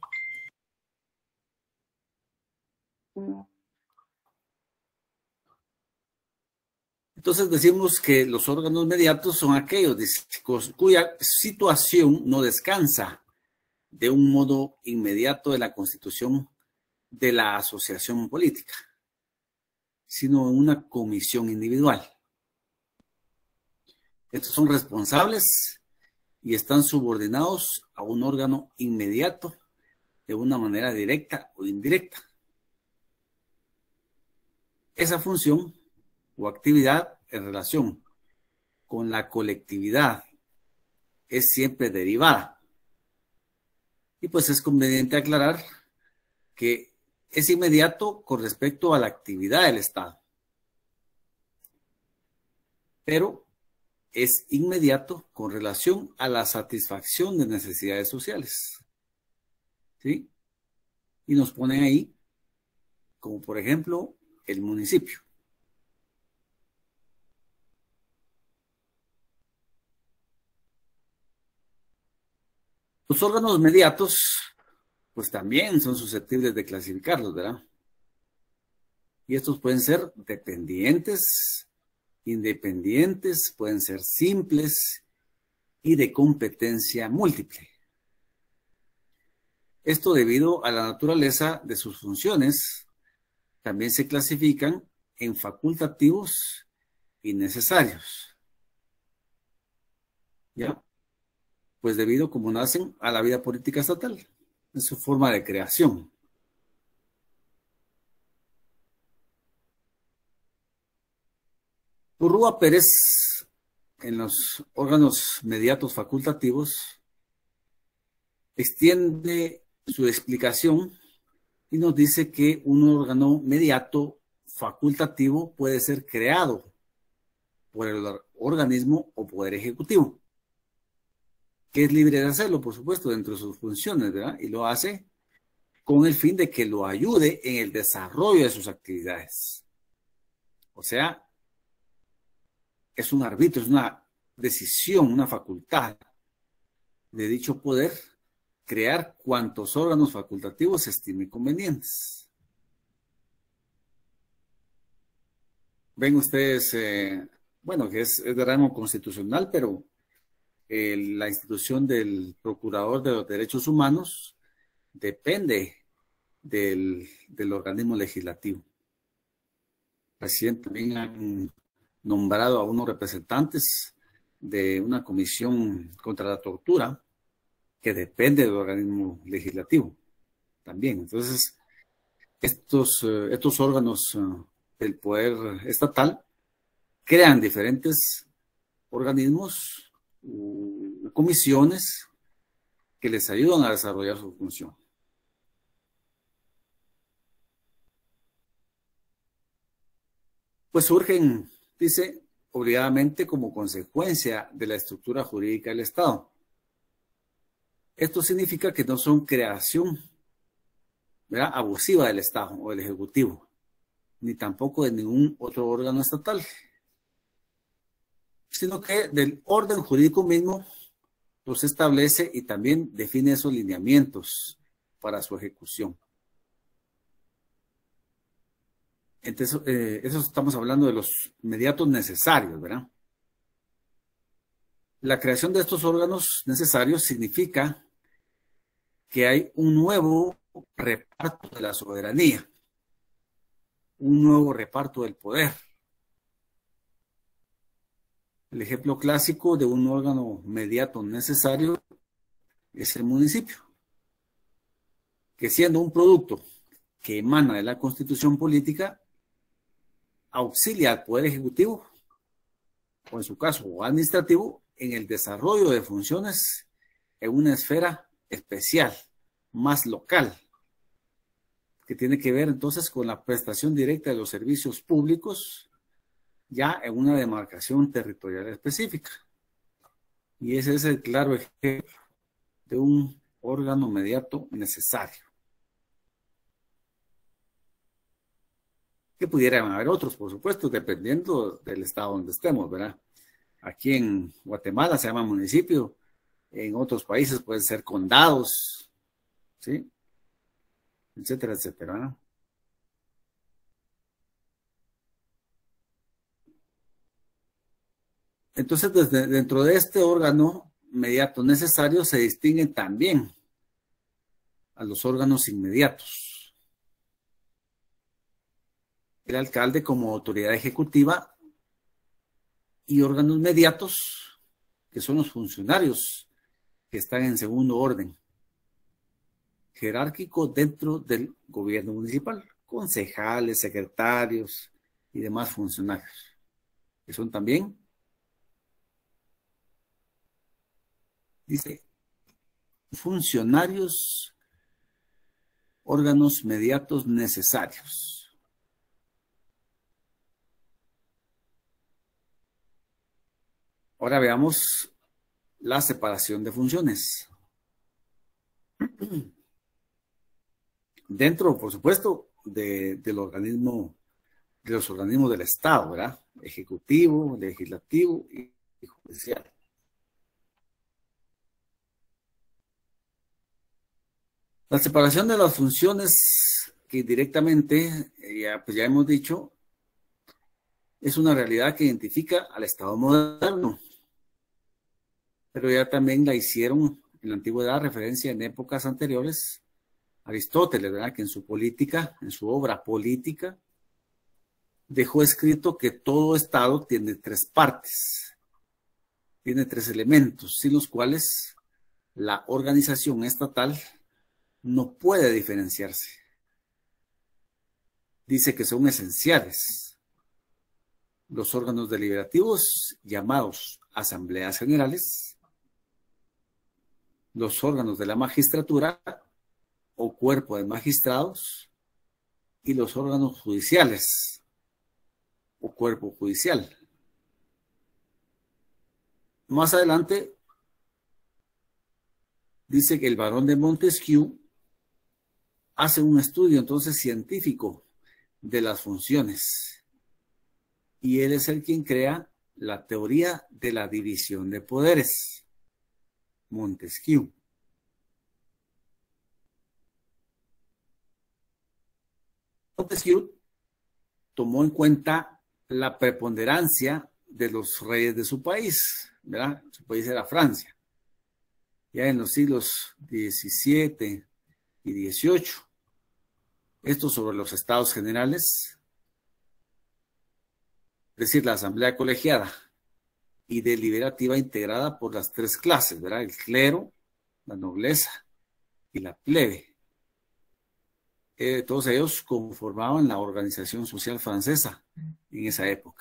Entonces decimos que los órganos mediatos son aquellos cuya situación no descansa de un modo inmediato de la constitución de la asociación política, sino en una comisión individual. Estos son responsables y están subordinados a un órgano inmediato de una manera directa o indirecta. Esa función o actividad en relación con la colectividad es siempre derivada. Y pues es conveniente aclarar que es inmediato con respecto a la actividad del Estado, pero es inmediato con relación a la satisfacción de necesidades sociales. ¿Sí? Y nos ponen ahí, como por ejemplo, el municipio. Los órganos mediatos, pues también son susceptibles de clasificarlos, ¿verdad? Y estos pueden ser dependientes, independientes, pueden ser simples y de competencia múltiple. Esto debido a la naturaleza de sus funciones, también se clasifican en facultativos y necesarios. ¿Ya? Pues debido como nacen a la vida política estatal, en su forma de creación. Urrúa Pérez, en los órganos mediatos facultativos, extiende su explicación y nos dice que un órgano mediato facultativo puede ser creado por el organismo o poder ejecutivo, que es libre de hacerlo, por supuesto, dentro de sus funciones, ¿verdad? Y lo hace con el fin de que lo ayude en el desarrollo de sus actividades. O sea, es un arbitrio, es una decisión, una facultad de dicho poder crear cuantos órganos facultativos se estime convenientes. Ven ustedes, bueno, que es de rango constitucional, pero la institución del Procurador de los Derechos Humanos depende del organismo legislativo. Recién también han nombrado a unos representantes de una comisión contra la tortura que depende del organismo legislativo también. Entonces, estos órganos del poder estatal crean diferentes organismos o comisiones que les ayudan a desarrollar su función. Pues surgen, dice, obligadamente como consecuencia de la estructura jurídica del Estado. Esto significa que no son creación, ¿verdad?, abusiva del Estado o del Ejecutivo, ni tampoco de ningún otro órgano estatal, sino que del orden jurídico mismo los establece y también define esos lineamientos para su ejecución. Entonces, eso estamos hablando de los mediatos necesarios, ¿verdad? La creación de estos órganos necesarios significa que hay un nuevo reparto de la soberanía, un nuevo reparto del poder. El ejemplo clásico de un órgano mediato necesario es el municipio, que siendo un producto que emana de la Constitución política, auxilia al Poder Ejecutivo, o en su caso administrativo, en el desarrollo de funciones en una esfera especial, más local, que tiene que ver entonces con la prestación directa de los servicios públicos, ya en una demarcación territorial específica. Y ese es el claro ejemplo de un órgano mediato necesario. Que pudieran haber otros, por supuesto, dependiendo del estado donde estemos, ¿verdad? Aquí en Guatemala se llama municipio, en otros países pueden ser condados, ¿sí? Etcétera, etcétera, ¿verdad? Entonces, dentro de este órgano mediato necesario se distinguen también a los órganos inmediatos. El alcalde como autoridad ejecutiva y órganos mediatos, que son los funcionarios que están en segundo orden jerárquico dentro del gobierno municipal, concejales, secretarios y demás funcionarios, que son también, dice, funcionarios, órganos mediatos necesarios. Ahora veamos la separación de funciones. Dentro, por supuesto, del organismo, de los organismos del Estado, ¿verdad? Ejecutivo, legislativo y judicial. La separación de las funciones que directamente, ya hemos dicho, es una realidad que identifica al Estado moderno, pero ya también la hicieron en la antigüedad referencia en épocas anteriores Aristóteles, ¿verdad? Que en su política, en su obra política, dejó escrito que todo Estado tiene tres partes, tiene tres elementos, sin los cuales la organización estatal no puede diferenciarse. Dice que son esenciales los órganos deliberativos llamados asambleas generales, los órganos de la magistratura o cuerpo de magistrados y los órganos judiciales o cuerpo judicial. Más adelante dice que el barón de Montesquieu hace un estudio entonces científico de las funciones y él es el quien crea la teoría de la división de poderes. Montesquieu. Montesquieu tomó en cuenta la preponderancia de los reyes de su país, ¿verdad? Su país era Francia. Ya en los siglos XVII y XVIII, esto sobre los estados generales, es decir, la asamblea colegiada y deliberativa integrada por las tres clases, ¿verdad? El clero, la nobleza y la plebe. Todos ellos conformaban la organización social francesa en esa época.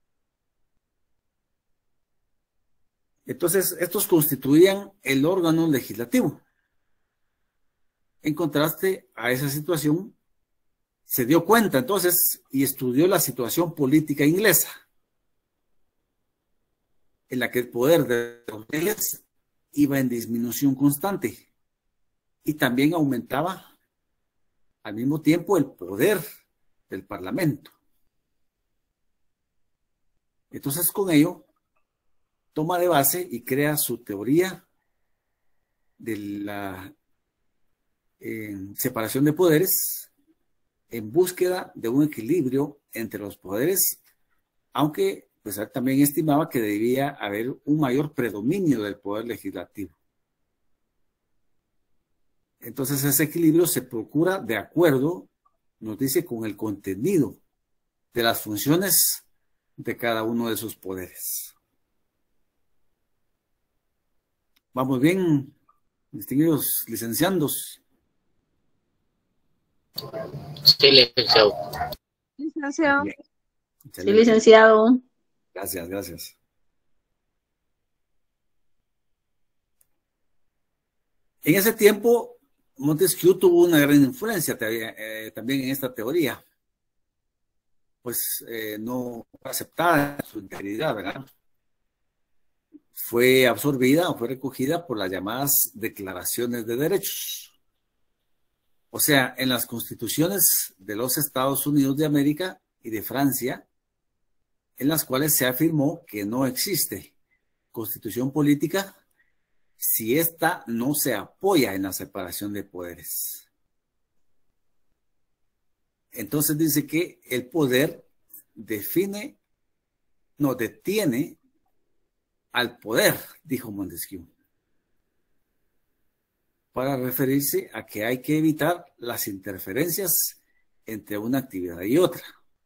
Entonces, estos constituían el órgano legislativo. En contraste a esa situación, se dio cuenta entonces y estudió la situación política inglesa, en la que el poder de los reyes iba en disminución constante y también aumentaba al mismo tiempo el poder del Parlamento. Entonces, con ello, toma de base y crea su teoría de la separación de poderes en búsqueda de un equilibrio entre los poderes, aunque pues él también estimaba que debía haber un mayor predominio del poder legislativo. Entonces ese equilibrio se procura de acuerdo, nos dice, con el contenido de las funciones de cada uno de sus poderes. Vamos bien, distinguidos licenciandos. Sí, licenciado. Licenciado. Bien. Sí, licenciado. Gracias, gracias. En ese tiempo, Montesquieu tuvo una gran influencia también en esta teoría, pues no fue aceptada en su integridad, ¿verdad? Fue absorbida o fue recogida por las llamadas declaraciones de derechos. O sea, en las constituciones de los Estados Unidos de América y de Francia, en las cuales se afirmó que no existe constitución política si ésta no se apoya en la separación de poderes. Entonces dice que el poder detiene al poder, dijo Montesquieu, para referirse a que hay que evitar las interferencias entre una actividad y otra.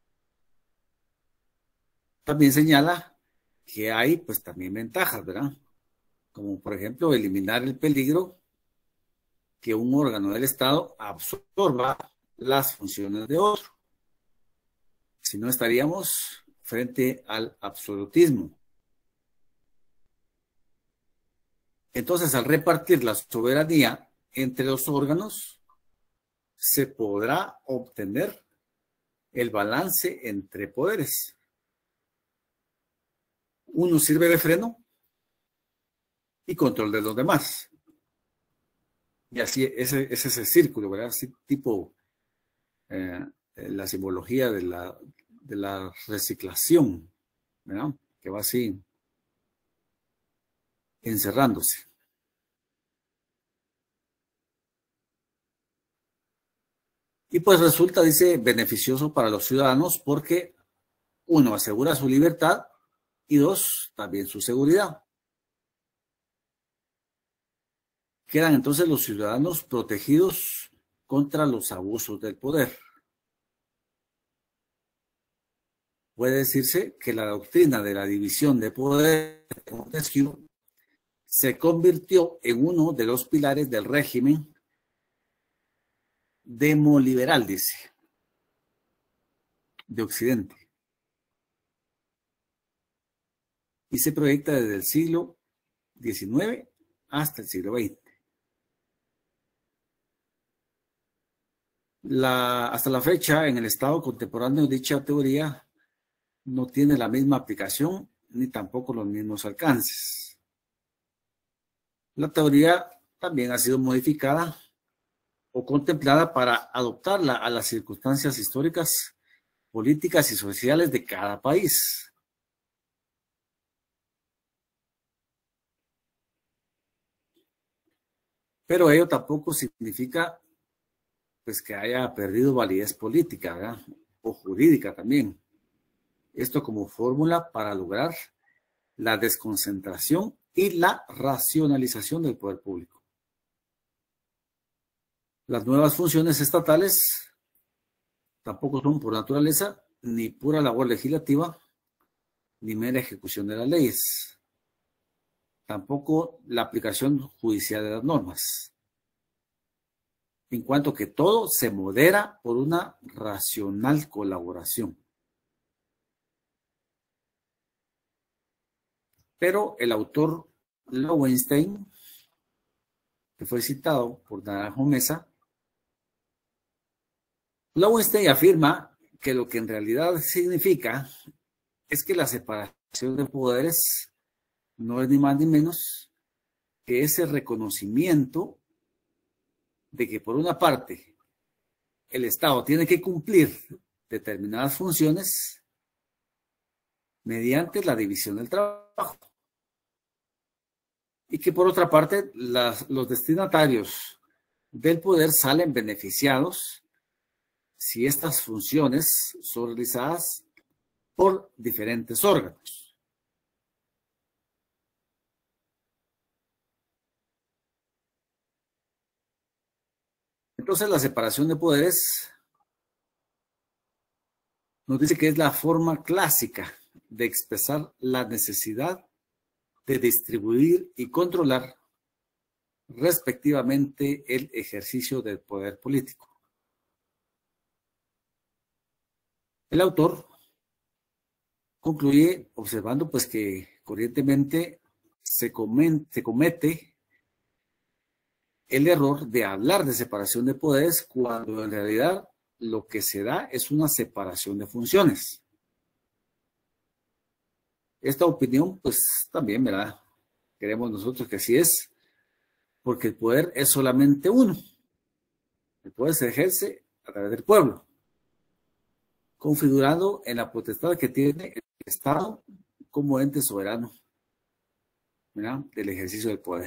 También señala que hay pues también ventajas, ¿verdad? Como por ejemplo eliminar el peligro que un órgano del Estado absorba las funciones de otro. Si no, estaríamos frente al absolutismo. Entonces, al repartir la soberanía entre los órganos, se podrá obtener el balance entre poderes. Uno sirve de freno y control de los demás. Y así ese es el círculo, ¿verdad? Así tipo la simbología de la reciclación, ¿verdad? Que va así encerrándose. Y pues resulta, dice, beneficioso para los ciudadanos porque, uno, asegura su libertad y dos, también su seguridad. Quedan entonces los ciudadanos protegidos contra los abusos del poder. Puede decirse que la doctrina de la división de poder de Montesquieu se convirtió en uno de los pilares del régimen demoliberal, dice, de Occidente. Y se proyecta desde el siglo XIX hasta el siglo XX. Hasta la fecha, en el estado contemporáneo, dicha teoría no tiene la misma aplicación ni tampoco los mismos alcances. La teoría también ha sido modificada o contemplada para adoptarla a las circunstancias históricas, políticas y sociales de cada país. Pero ello tampoco significa pues que haya perdido validez política, ¿verdad? O jurídica también. Esto como fórmula para lograr la desconcentración y la racionalización del poder público. Las nuevas funciones estatales tampoco son por naturaleza ni pura labor legislativa, ni mera ejecución de las leyes. Tampoco la aplicación judicial de las normas. En cuanto que todo se modera por una racional colaboración. Pero el autor Lowenstein, que fue citado por Naranjo Mesa, Lowenstein afirma que lo que en realidad significa es que la separación de poderes no es ni más ni menos que ese reconocimiento de que por una parte el Estado tiene que cumplir determinadas funciones mediante la división del trabajo y que por otra parte los destinatarios del poder salen beneficiados si estas funciones son realizadas por diferentes órganos. Entonces la separación de poderes nos dice que es la forma clásica de expresar la necesidad de distribuir y controlar respectivamente el ejercicio del poder político. El autor concluye observando pues que corrientemente se comete el error de hablar de separación de poderes cuando en realidad lo que se da es una separación de funciones. Esta opinión, pues también, ¿verdad? Queremos nosotros que así es, porque el poder es solamente uno. El poder se ejerce a través del pueblo, configurado en la potestad que tiene el Estado como ente soberano, ¿verdad? Del ejercicio del poder.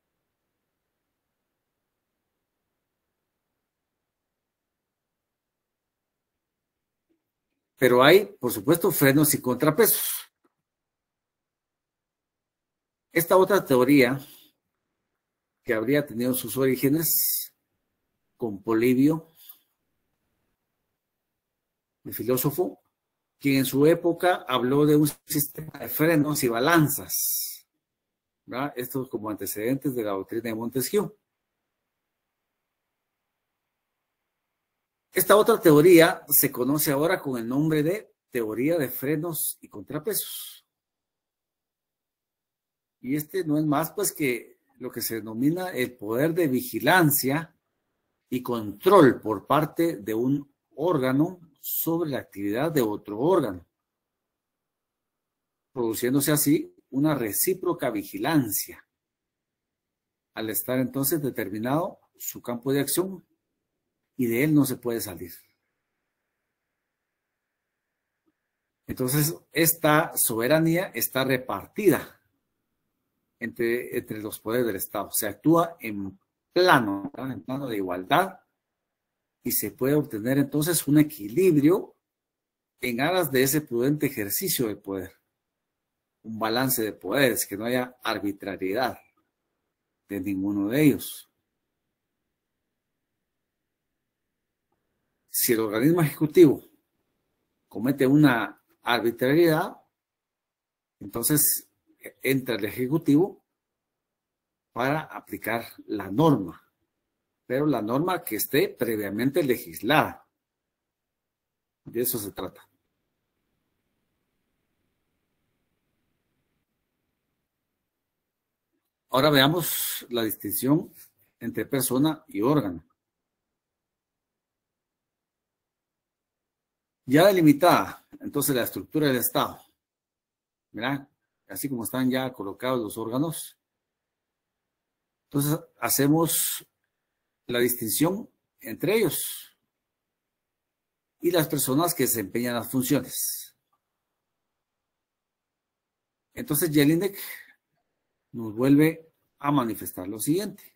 Pero hay, por supuesto, frenos y contrapesos. Esta otra teoría, que habría tenido sus orígenes con Polibio, el filósofo, quien en su época habló de un sistema de frenos y balanzas, ¿verdad? Estos como antecedentes de la doctrina de Montesquieu. Esta otra teoría se conoce ahora con el nombre de teoría de frenos y contrapesos. Y este no es más pues que lo que se denomina el poder de vigilancia y control por parte de un órgano sobre la actividad de otro órgano, produciéndose así una recíproca vigilancia, al estar entonces determinado su campo de acción y de él no se puede salir. Entonces, esta soberanía está repartida entre los poderes del Estado. Se actúa en plano de igualdad y se puede obtener entonces un equilibrio en aras de ese prudente ejercicio del poder. Un balance de poderes, que no haya arbitrariedad de ninguno de ellos. Si el organismo ejecutivo comete una arbitrariedad, entonces entra el ejecutivo para aplicar la norma, pero la norma que esté previamente legislada. De eso se trata. Ahora veamos la distinción entre persona y órgano. Ya delimitada, entonces, la estructura del Estado. ¿Verdad? Así como están ya colocados los órganos. Entonces, hacemos la distinción entre ellos y las personas que desempeñan las funciones. Entonces, Jelinek nos vuelve a manifestar lo siguiente.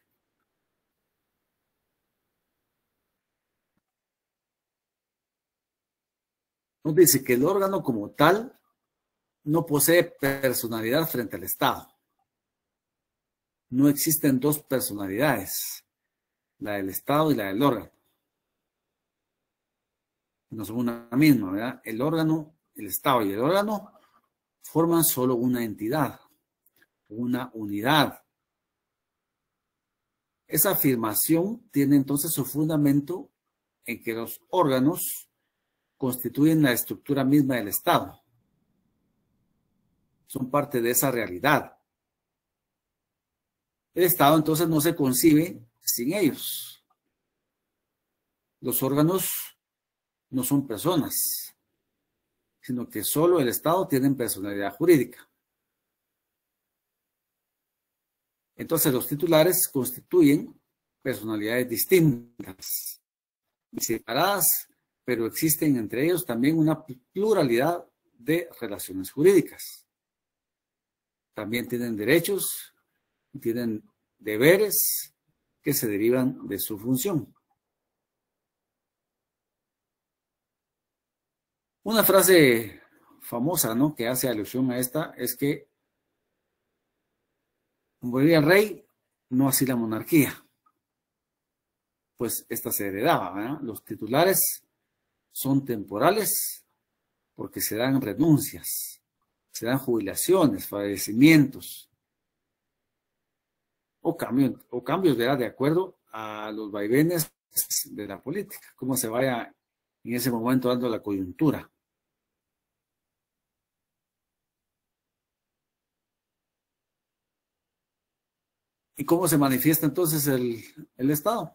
Nos dice que el órgano como tal no posee personalidad frente al Estado. No existen dos personalidades, la del Estado y la del órgano. No son una misma, ¿verdad? El órgano, el Estado y el órgano forman solo una entidad, una unidad. Esa afirmación tiene entonces su fundamento en que los órganos constituyen la estructura misma del Estado. Son parte de esa realidad. El Estado entonces no se concibe sin ellos. Los órganos no son personas, sino que solo el Estado tiene personalidad jurídica. Entonces los titulares constituyen personalidades distintas y separadas, pero existen entre ellos también una pluralidad de relaciones jurídicas. También tienen derechos, tienen deberes que se derivan de su función. Una frase famosa, ¿no?, que hace alusión a esta es que moría el rey, no así la monarquía. Pues esta se heredaba, ¿verdad? Los titulares son temporales porque se dan renuncias, se dan jubilaciones, fallecimientos o cambios, ¿verdad?, de acuerdo a los vaivenes de la política, cómo se vaya en ese momento dando la coyuntura. ¿Y cómo se manifiesta entonces el Estado?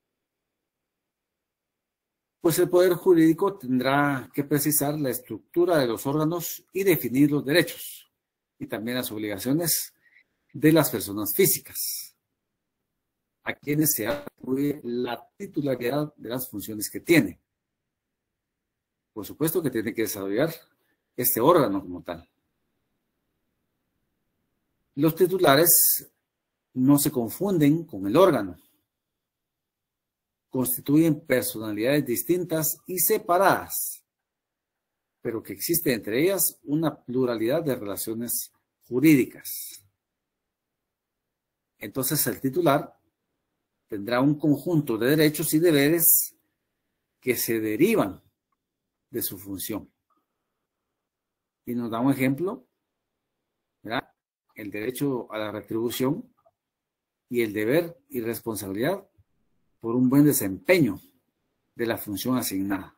Pues el Poder Jurídico tendrá que precisar la estructura de los órganos y definir los derechos y también las obligaciones de las personas físicas, a quienes se atribuye la titularidad de las funciones que tiene. Por supuesto que tiene que desarrollar este órgano como tal. Los titulares no se confunden con el órgano. Constituyen personalidades distintas y separadas, pero que existe entre ellas una pluralidad de relaciones jurídicas. Entonces el titular tendrá un conjunto de derechos y deberes que se derivan de su función. Y nos da un ejemplo, ¿verdad? El derecho a la retribución y el deber y responsabilidad por un buen desempeño de la función asignada.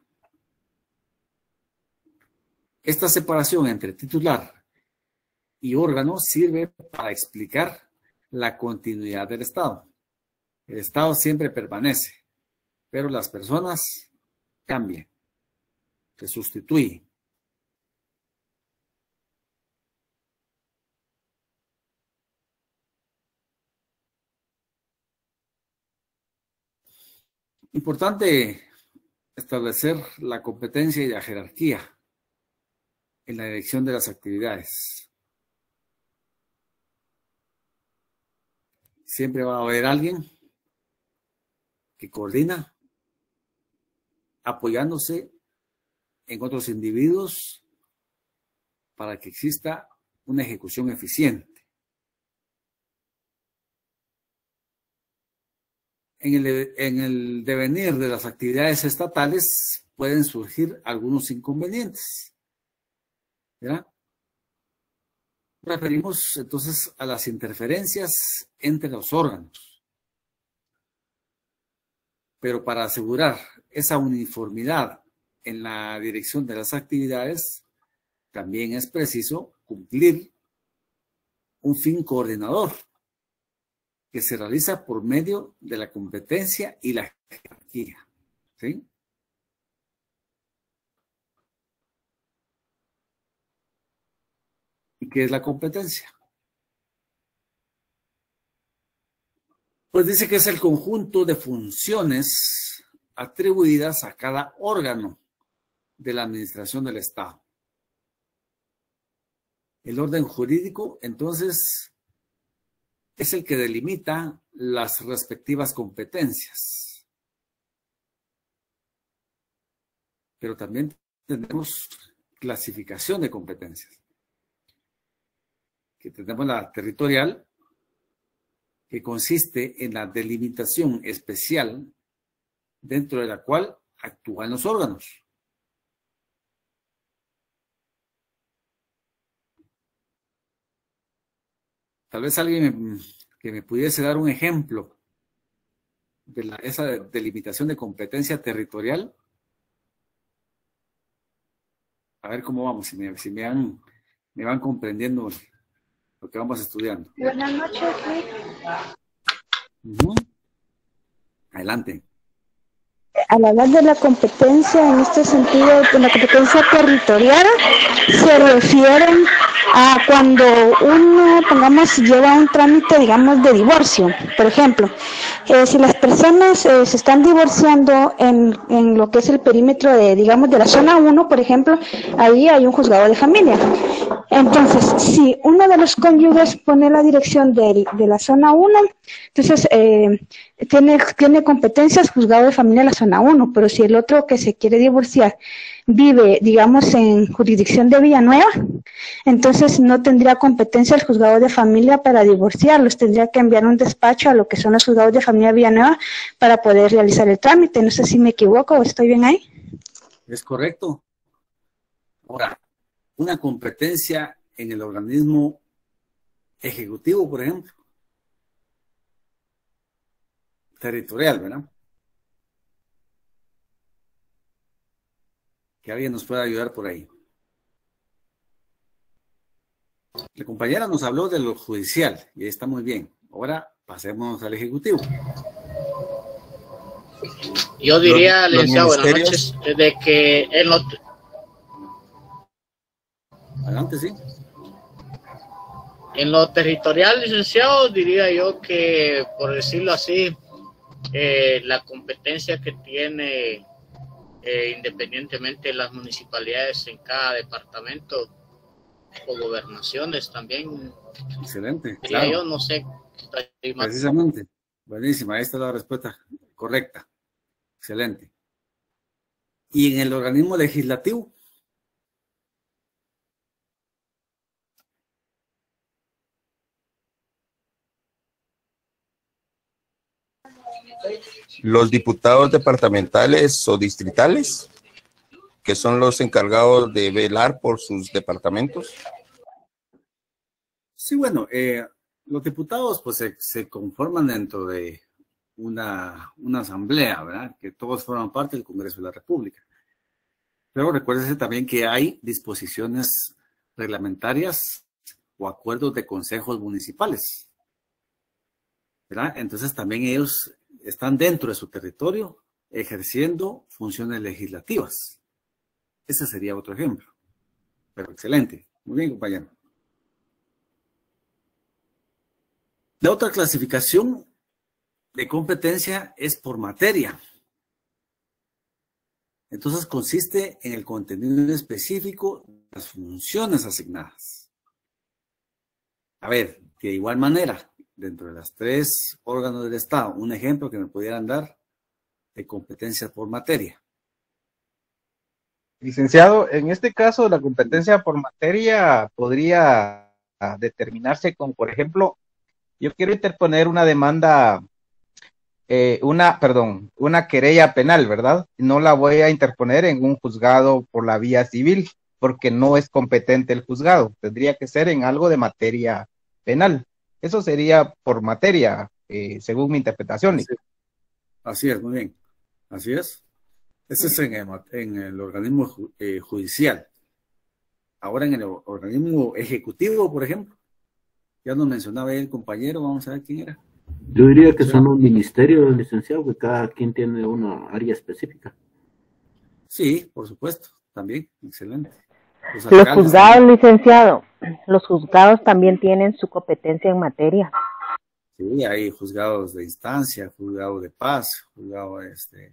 Esta separación entre titular y órgano sirve para explicar la continuidad del Estado. El Estado siempre permanece, pero las personas cambian, se sustituyen. Importante establecer la competencia y la jerarquía en la dirección de las actividades. Siempre va a haber alguien que coordina apoyándose en otros individuos para que exista una ejecución eficiente. En el devenir de las actividades estatales pueden surgir algunos inconvenientes, ¿verdad? Referimos entonces a las interferencias entre los órganos. Pero para asegurar esa uniformidad en la dirección de las actividades, también es preciso cumplir un fin coordinador que se realiza por medio de la competencia y la jerarquía, ¿sí? ¿Y qué es la competencia? Pues dice que es el conjunto de funciones atribuidas a cada órgano de la administración del Estado. El orden jurídico, entonces, es el que delimita las respectivas competencias. Pero también tenemos clasificación de competencias. Que tenemos la territorial, que consiste en la delimitación especial dentro de la cual actúan los órganos. Tal vez alguien que me pudiese dar un ejemplo de esa delimitación de competencia territorial. A ver cómo vamos, si me van comprendiendo lo que vamos estudiando. Buenas noches, Adelante. Al hablar de la competencia, en este sentido, de la competencia territorial, se refieren a cuando uno, pongamos, lleva un trámite, digamos, de divorcio. Por ejemplo, si las personas se están divorciando en lo que es el perímetro de, digamos, de la zona 1, por ejemplo, ahí hay un juzgado de familia. Entonces, si uno de los cónyuges pone la dirección de la zona 1, entonces tiene competencias juzgado de familia en la zona 1, pero si el otro que se quiere divorciar vive, digamos, en jurisdicción de Villanueva, entonces no tendría competencia el juzgado de familia para divorciarlos, tendría que enviar un despacho a lo que son los juzgados de familia de Villanueva para poder realizar el trámite. No sé si me equivoco o estoy bien ahí. Es correcto. Ahora, una competencia en el organismo ejecutivo, por ejemplo, territorial, ¿verdad? Que alguien nos pueda ayudar por ahí. La compañera nos habló de lo judicial y está muy bien. Ahora pasemos al ejecutivo. Yo diría, licenciado, buenas noches, de que en lo... Adelante, sí. En lo territorial, licenciado, diría yo que, por decirlo así, la competencia que tiene independientemente las municipalidades en cada departamento o gobernaciones también. Excelente. Diría Claro. yo, no sé. Precisamente. Buenísima, esta es la respuesta correcta. Excelente. ¿Y en el organismo legislativo? Los diputados departamentales o distritales, que son los encargados de velar por sus departamentos. Sí, bueno, los diputados pues se conforman dentro de una asamblea, ¿verdad? Que todos forman parte del Congreso de la República. Pero recuérdense también que hay disposiciones reglamentarias o acuerdos de consejos municipales, ¿verdad? Entonces también ellos están dentro de su territorio ejerciendo funciones legislativas. Ese sería otro ejemplo. Pero excelente. Muy bien, compañero. La otra clasificación de competencia es por materia. Entonces consiste en el contenido específico de las funciones asignadas. A ver, de igual manera, dentro de las 3 órganos del Estado, un ejemplo que me pudieran dar de competencia por materia. Licenciado, en este caso la competencia por materia podría determinarse con, por ejemplo, yo quiero interponer una demanda, una querella penal, ¿verdad? No la voy a interponer en un juzgado por la vía civil, porque no es competente el juzgado. Tendría que ser en algo de materia penal. Eso sería por materia, según mi interpretación. Así es, muy bien. Así es. Ese es en el organismo judicial. Ahora en el organismo ejecutivo, por ejemplo, ya nos mencionaba el compañero, vamos a ver quién era. Yo diría que son los ministerios, licenciado, que cada quien tiene una área específica. Sí, por supuesto, también, excelente. Los juzgados, licenciado, los juzgados también tienen su competencia en materia. Sí, hay juzgados de instancia, juzgados de paz, juzgados de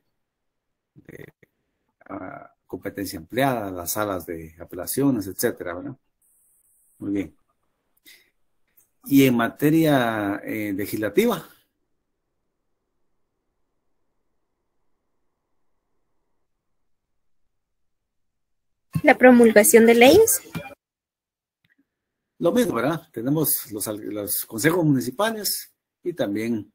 competencia empleada, las salas de apelaciones, etcétera, ¿verdad? Muy bien. Y en materia legislativa. La promulgación de leyes. Lo mismo, ¿verdad? Tenemos los consejos municipales y también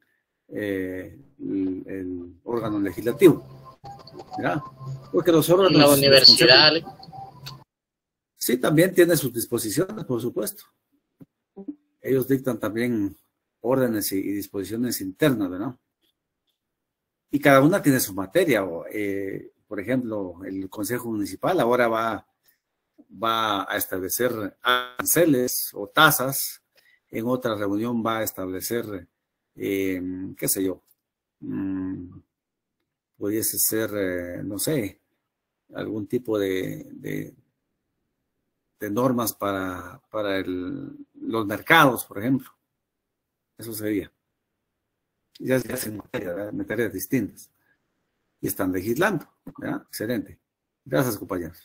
el órgano legislativo, ¿verdad? Porque los órganos... La universidad. Sí, también tiene sus disposiciones, por supuesto. Ellos dictan también órdenes y disposiciones internas, ¿verdad? Y cada una tiene su materia. Por ejemplo, el Consejo Municipal ahora va a establecer aranceles o tasas. En otra reunión va a establecer, qué sé yo, pudiese ser, no sé, algún tipo de normas para los mercados, por ejemplo. Eso sería. Ya se hacen materias distintas. Y están legislando, ¿verdad? Excelente. Gracias, compañeros.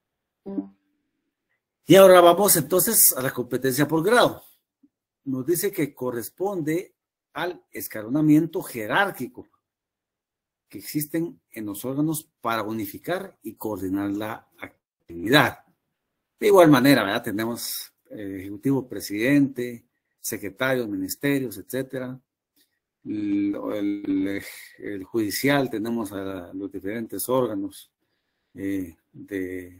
Y ahora vamos entonces a la competencia por grado. Nos dice que corresponde al escalonamiento jerárquico que existen en los órganos para unificar y coordinar la actividad. De igual manera, ¿verdad? Tenemos ejecutivo, presidente, secretarios, ministerios, etcétera. El judicial, tenemos a los diferentes órganos de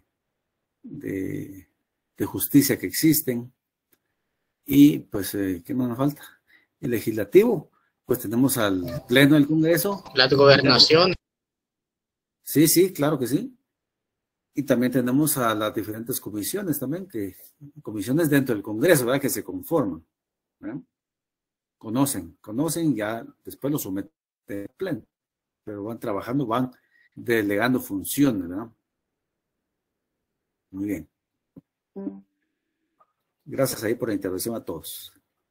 justicia que existen. Y pues, ¿qué más nos falta? El legislativo, pues tenemos al Pleno del Congreso. La gobernación. Sí, sí, claro que sí. Y también tenemos a las diferentes comisiones también, comisiones dentro del Congreso, ¿verdad? Que se conforman, ¿verdad? Conocen, ya después lo someten al Pleno, pero van trabajando, van delegando funciones, ¿verdad? Muy bien. Gracias ahí por la intervención a todos.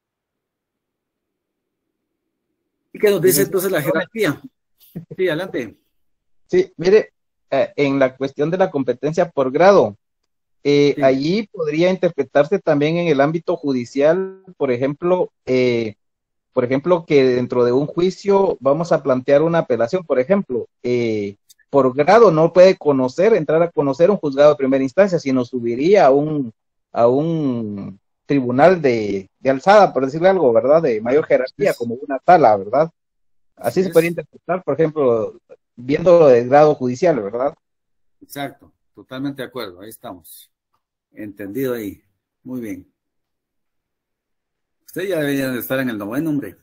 ¿Y qué nos dice entonces la jerarquía? Sí, adelante. Sí, mire, en la cuestión de la competencia por grado, allí podría interpretarse también en el ámbito judicial, por ejemplo, que dentro de un juicio vamos a plantear una apelación, por ejemplo, por grado no puede entrar a conocer un juzgado de primera instancia, sino subiría a un tribunal de alzada, por decirle algo, ¿verdad? De mayor jerarquía, como una sala, ¿verdad? Así se puede interpretar, por ejemplo, viéndolo del grado judicial, ¿verdad? Exacto, totalmente de acuerdo, ahí estamos. Entendido ahí, muy bien. Usted ya debería de estar en el 9º, hombre.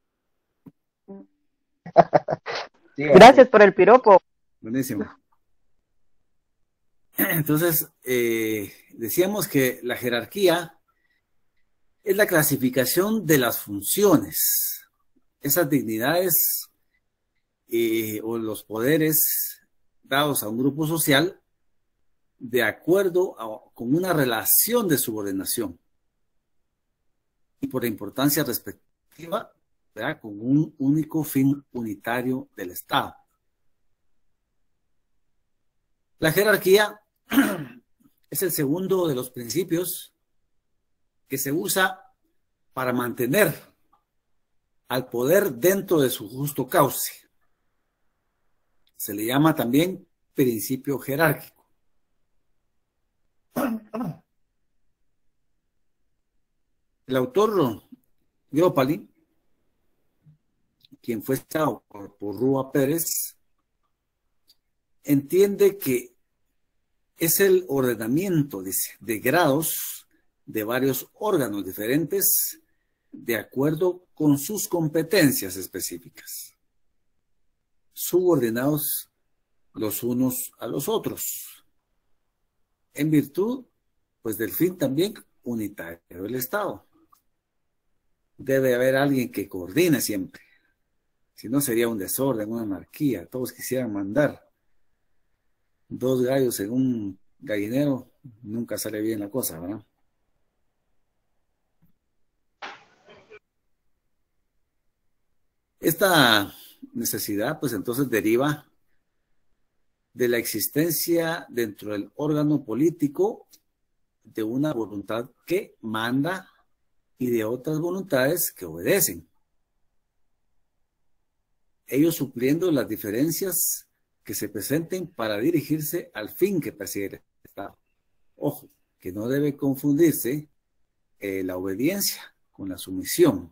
Gracias por el piropo. Buenísimo. Entonces, decíamos que la jerarquía es la clasificación de las funciones, esas dignidades o los poderes dados a un grupo social de acuerdo con una relación de subordinación y por la importancia respectiva, ¿verdad? Con un único fin unitario del Estado. La jerarquía es el segundo de los principios que se usa para mantener al poder dentro de su justo cauce. Se le llama también principio jerárquico. El autor Gropali, quien fue citado por Rúa Pérez, entiende que es el ordenamiento, dice, de grados de varios órganos diferentes de acuerdo con sus competencias específicas, subordinados los unos a los otros, en virtud, pues, del fin también unitario del Estado. Debe haber alguien que coordine siempre, si no sería un desorden, una anarquía, todos quisieran mandar. Dos gallos en un gallinero, nunca sale bien la cosa, ¿verdad? Esta necesidad, pues entonces deriva de la existencia dentro del órgano político de una voluntad que manda y de otras voluntades que obedecen. Ellos supliendo las diferencias que se presenten para dirigirse al fin que persigue el Estado. Ojo, que no debe confundirse la obediencia con la sumisión.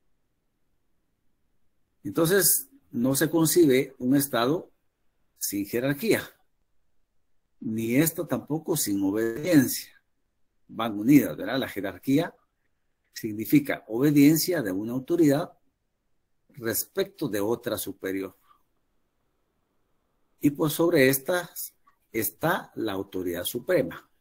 Entonces, no se concibe un Estado sin jerarquía, ni esto tampoco sin obediencia. Van unidas, ¿verdad? La jerarquía significa obediencia de una autoridad respecto de otra superior. Y por sobre estas está la autoridad suprema.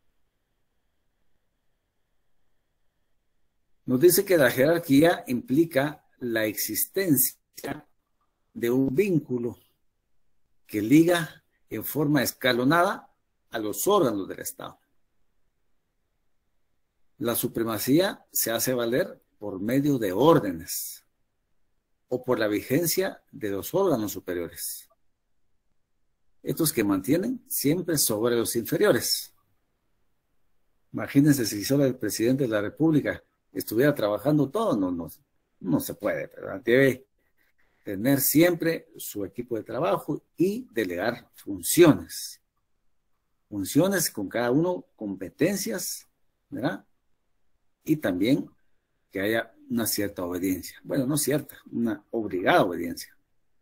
Nos dice que la jerarquía implica la existencia de un vínculo que liga en forma escalonada a los órganos del Estado. La supremacía se hace valer por medio de órdenes o por la vigencia de los órganos superiores. Estos que mantienen siempre sobre los inferiores. Imagínense si solo el presidente de la República estuviera trabajando todo, no se puede, ¿verdad? Debe tener siempre su equipo de trabajo y delegar funciones. Funciones con cada uno, competencias, ¿verdad? Y también que haya una cierta obediencia. Bueno, no cierta, una obligada obediencia.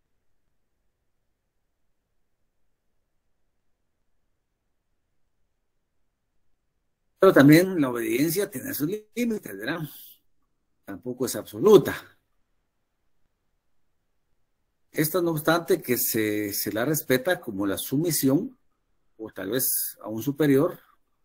Pero también la obediencia tiene sus límites, ¿verdad? Tampoco es absoluta. Esto no obstante que se la respeta como la sumisión, o tal vez a un superior.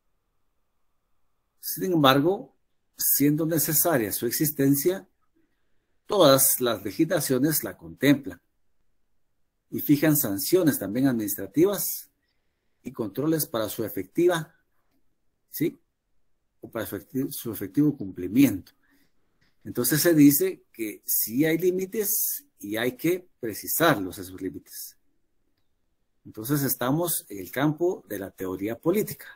Sin embargo, siendo necesaria su existencia, todas las legislaciones la contemplan y fijan sanciones también administrativas y controles para su efectiva, ¿sí? O para su efectivo cumplimiento. Entonces se dice que sí hay límites y hay que precisarlos, esos límites. Entonces estamos en el campo de la teoría política.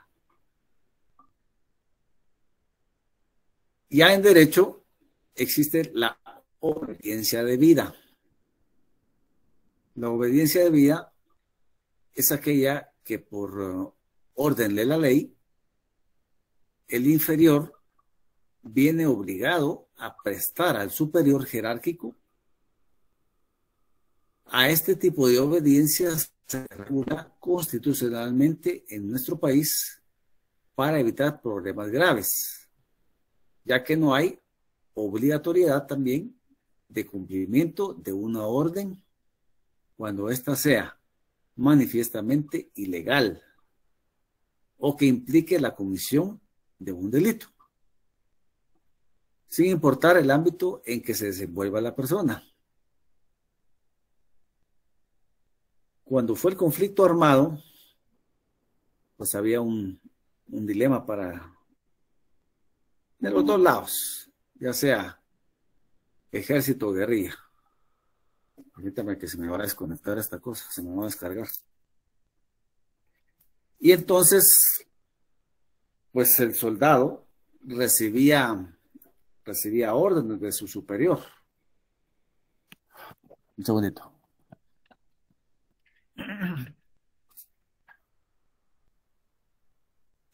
Ya en derecho existe la obediencia debida. La obediencia debida es aquella que por orden de la ley, el inferior viene obligado a prestar al superior jerárquico. A este tipo de obediencia se regula constitucionalmente en nuestro país para evitar problemas graves, ya que no hay obligatoriedad también de cumplimiento de una orden cuando ésta sea manifiestamente ilegal o que implique la comisión de un delito, sin importar el ámbito en que se desenvuelva la persona. Cuando fue el conflicto armado, pues había un dilema de los dos lados, ya sea ejército o guerrilla. Permítame que se me va a desconectar esta cosa, se me va a descargar. Y entonces, pues el soldado recibía órdenes de su superior. Un segundito.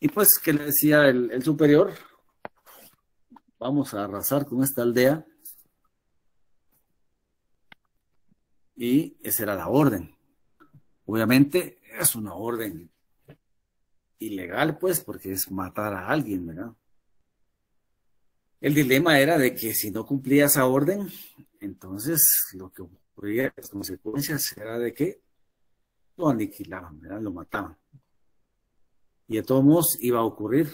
Y pues, ¿qué le decía el superior? Vamos a arrasar con esta aldea. Y esa era la orden. Obviamente es una orden ilegal, pues, porque es matar a alguien, ¿verdad? El dilema era de que si no cumplía esa orden, entonces lo que ocurría, las consecuencias era de que lo aniquilaban, ¿verdad? Lo mataban. Y de todos modos iba a ocurrir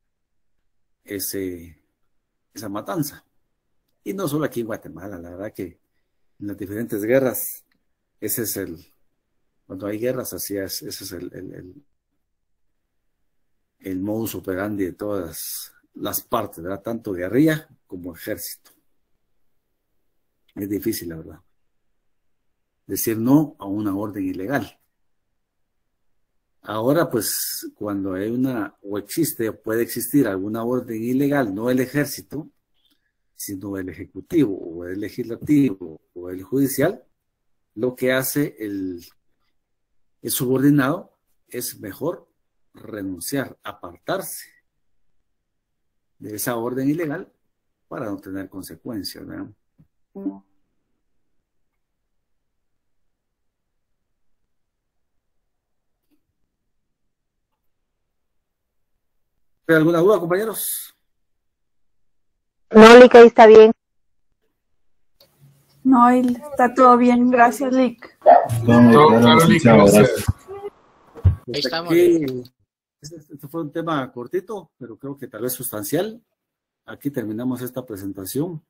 esa matanza. Y no solo aquí en Guatemala, la verdad que en las diferentes guerras, ese es cuando hay guerras, así es, ese es el modus operandi de todas las partes, ¿verdad? Tanto guerrilla como ejército. Es difícil, la verdad, decir no a una orden ilegal. Ahora, pues, cuando hay o existe o puede existir alguna orden ilegal, no el ejército, sino el ejecutivo o el legislativo o el judicial, lo que hace el subordinado es mejor renunciar, apartarse de esa orden ilegal para no tener consecuencias, ¿verdad? ¿Hay alguna duda, compañeros? No, Lick, ahí está bien. No, está todo bien, gracias, Lick. Todo claro, Lick, gracias. Ahí estamos. Este fue un tema cortito, pero creo que tal vez sustancial. Aquí terminamos esta presentación.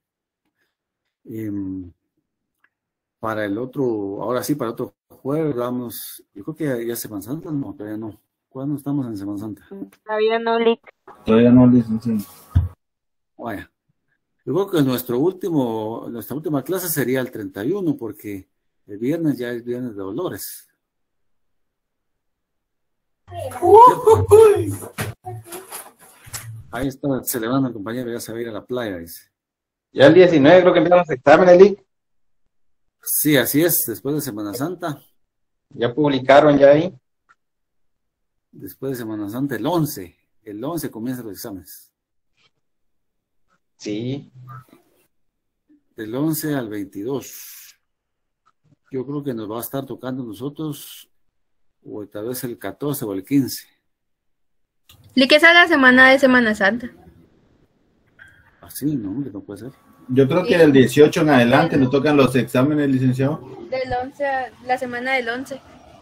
Para el otro, ahora sí, para el otro jueves, vamos, yo creo que ya Semana Santa, no, todavía no. ¿Cuándo estamos en Semana Santa? Todavía no, Lick. Todavía no, licenciado. Vaya. Yo creo que nuestra última clase sería el 31, porque el viernes ya es Viernes de Dolores. Ahí está celebrando el compañero, ya se va a ir a la playa, dice. Ya el 19 creo que empiezan los exámenes, Lick. Sí, así es, después de Semana Santa. Ya publicaron ya ahí. Después de Semana Santa, el 11 comienzan los exámenes. Sí. Del 11 al 22. Yo creo que nos va a estar tocando nosotros, o tal vez el 14 o el 15. Lick, esa es la semana de Semana Santa. Así, no, hombre, no puede ser. Yo creo que del 18 en adelante nos tocan los exámenes, licenciado. Del 11 la semana del 11.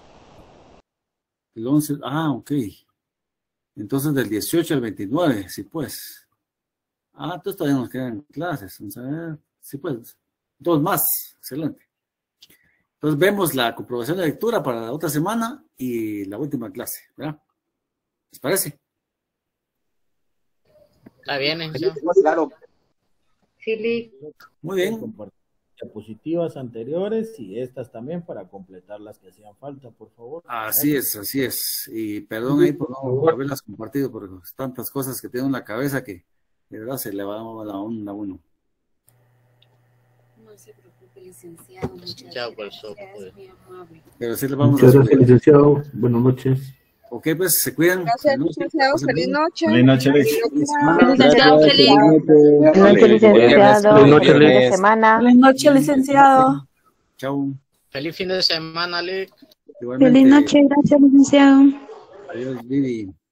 El 11, ok. Entonces del 18 al 29, sí pues. Entonces todavía nos quedan clases. Vamos a ver. Sí pues. 2 más. Excelente. Entonces vemos la comprobación de lectura para la otra semana y la última clase, ¿verdad? ¿Les parece? Está bien, claro. Sí, Lick. Muy bien. Diapositivas anteriores y estas también para completar las que hacían falta, por favor. Así es. Y perdón ahí por no haberlas compartido, porque tantas cosas que tengo en la cabeza que de verdad se le va la onda a uno. No se preocupe, licenciado. Muchas gracias, muy amable. Pero sí le vamos Muchas gracias, licenciado. Buenas noches. Ok, pues se cuidan. Gracias, licenciado. Feliz noche. Feliz noche, Lick. Licenciado, feliz noche, licenciado. Feliz noche, Feliz fin de Lick. semana. Feliz noche, licenciado. Chao. Feliz fin de semana, Lick. Feliz noche, gracias, licenciado. Adiós, Vivi.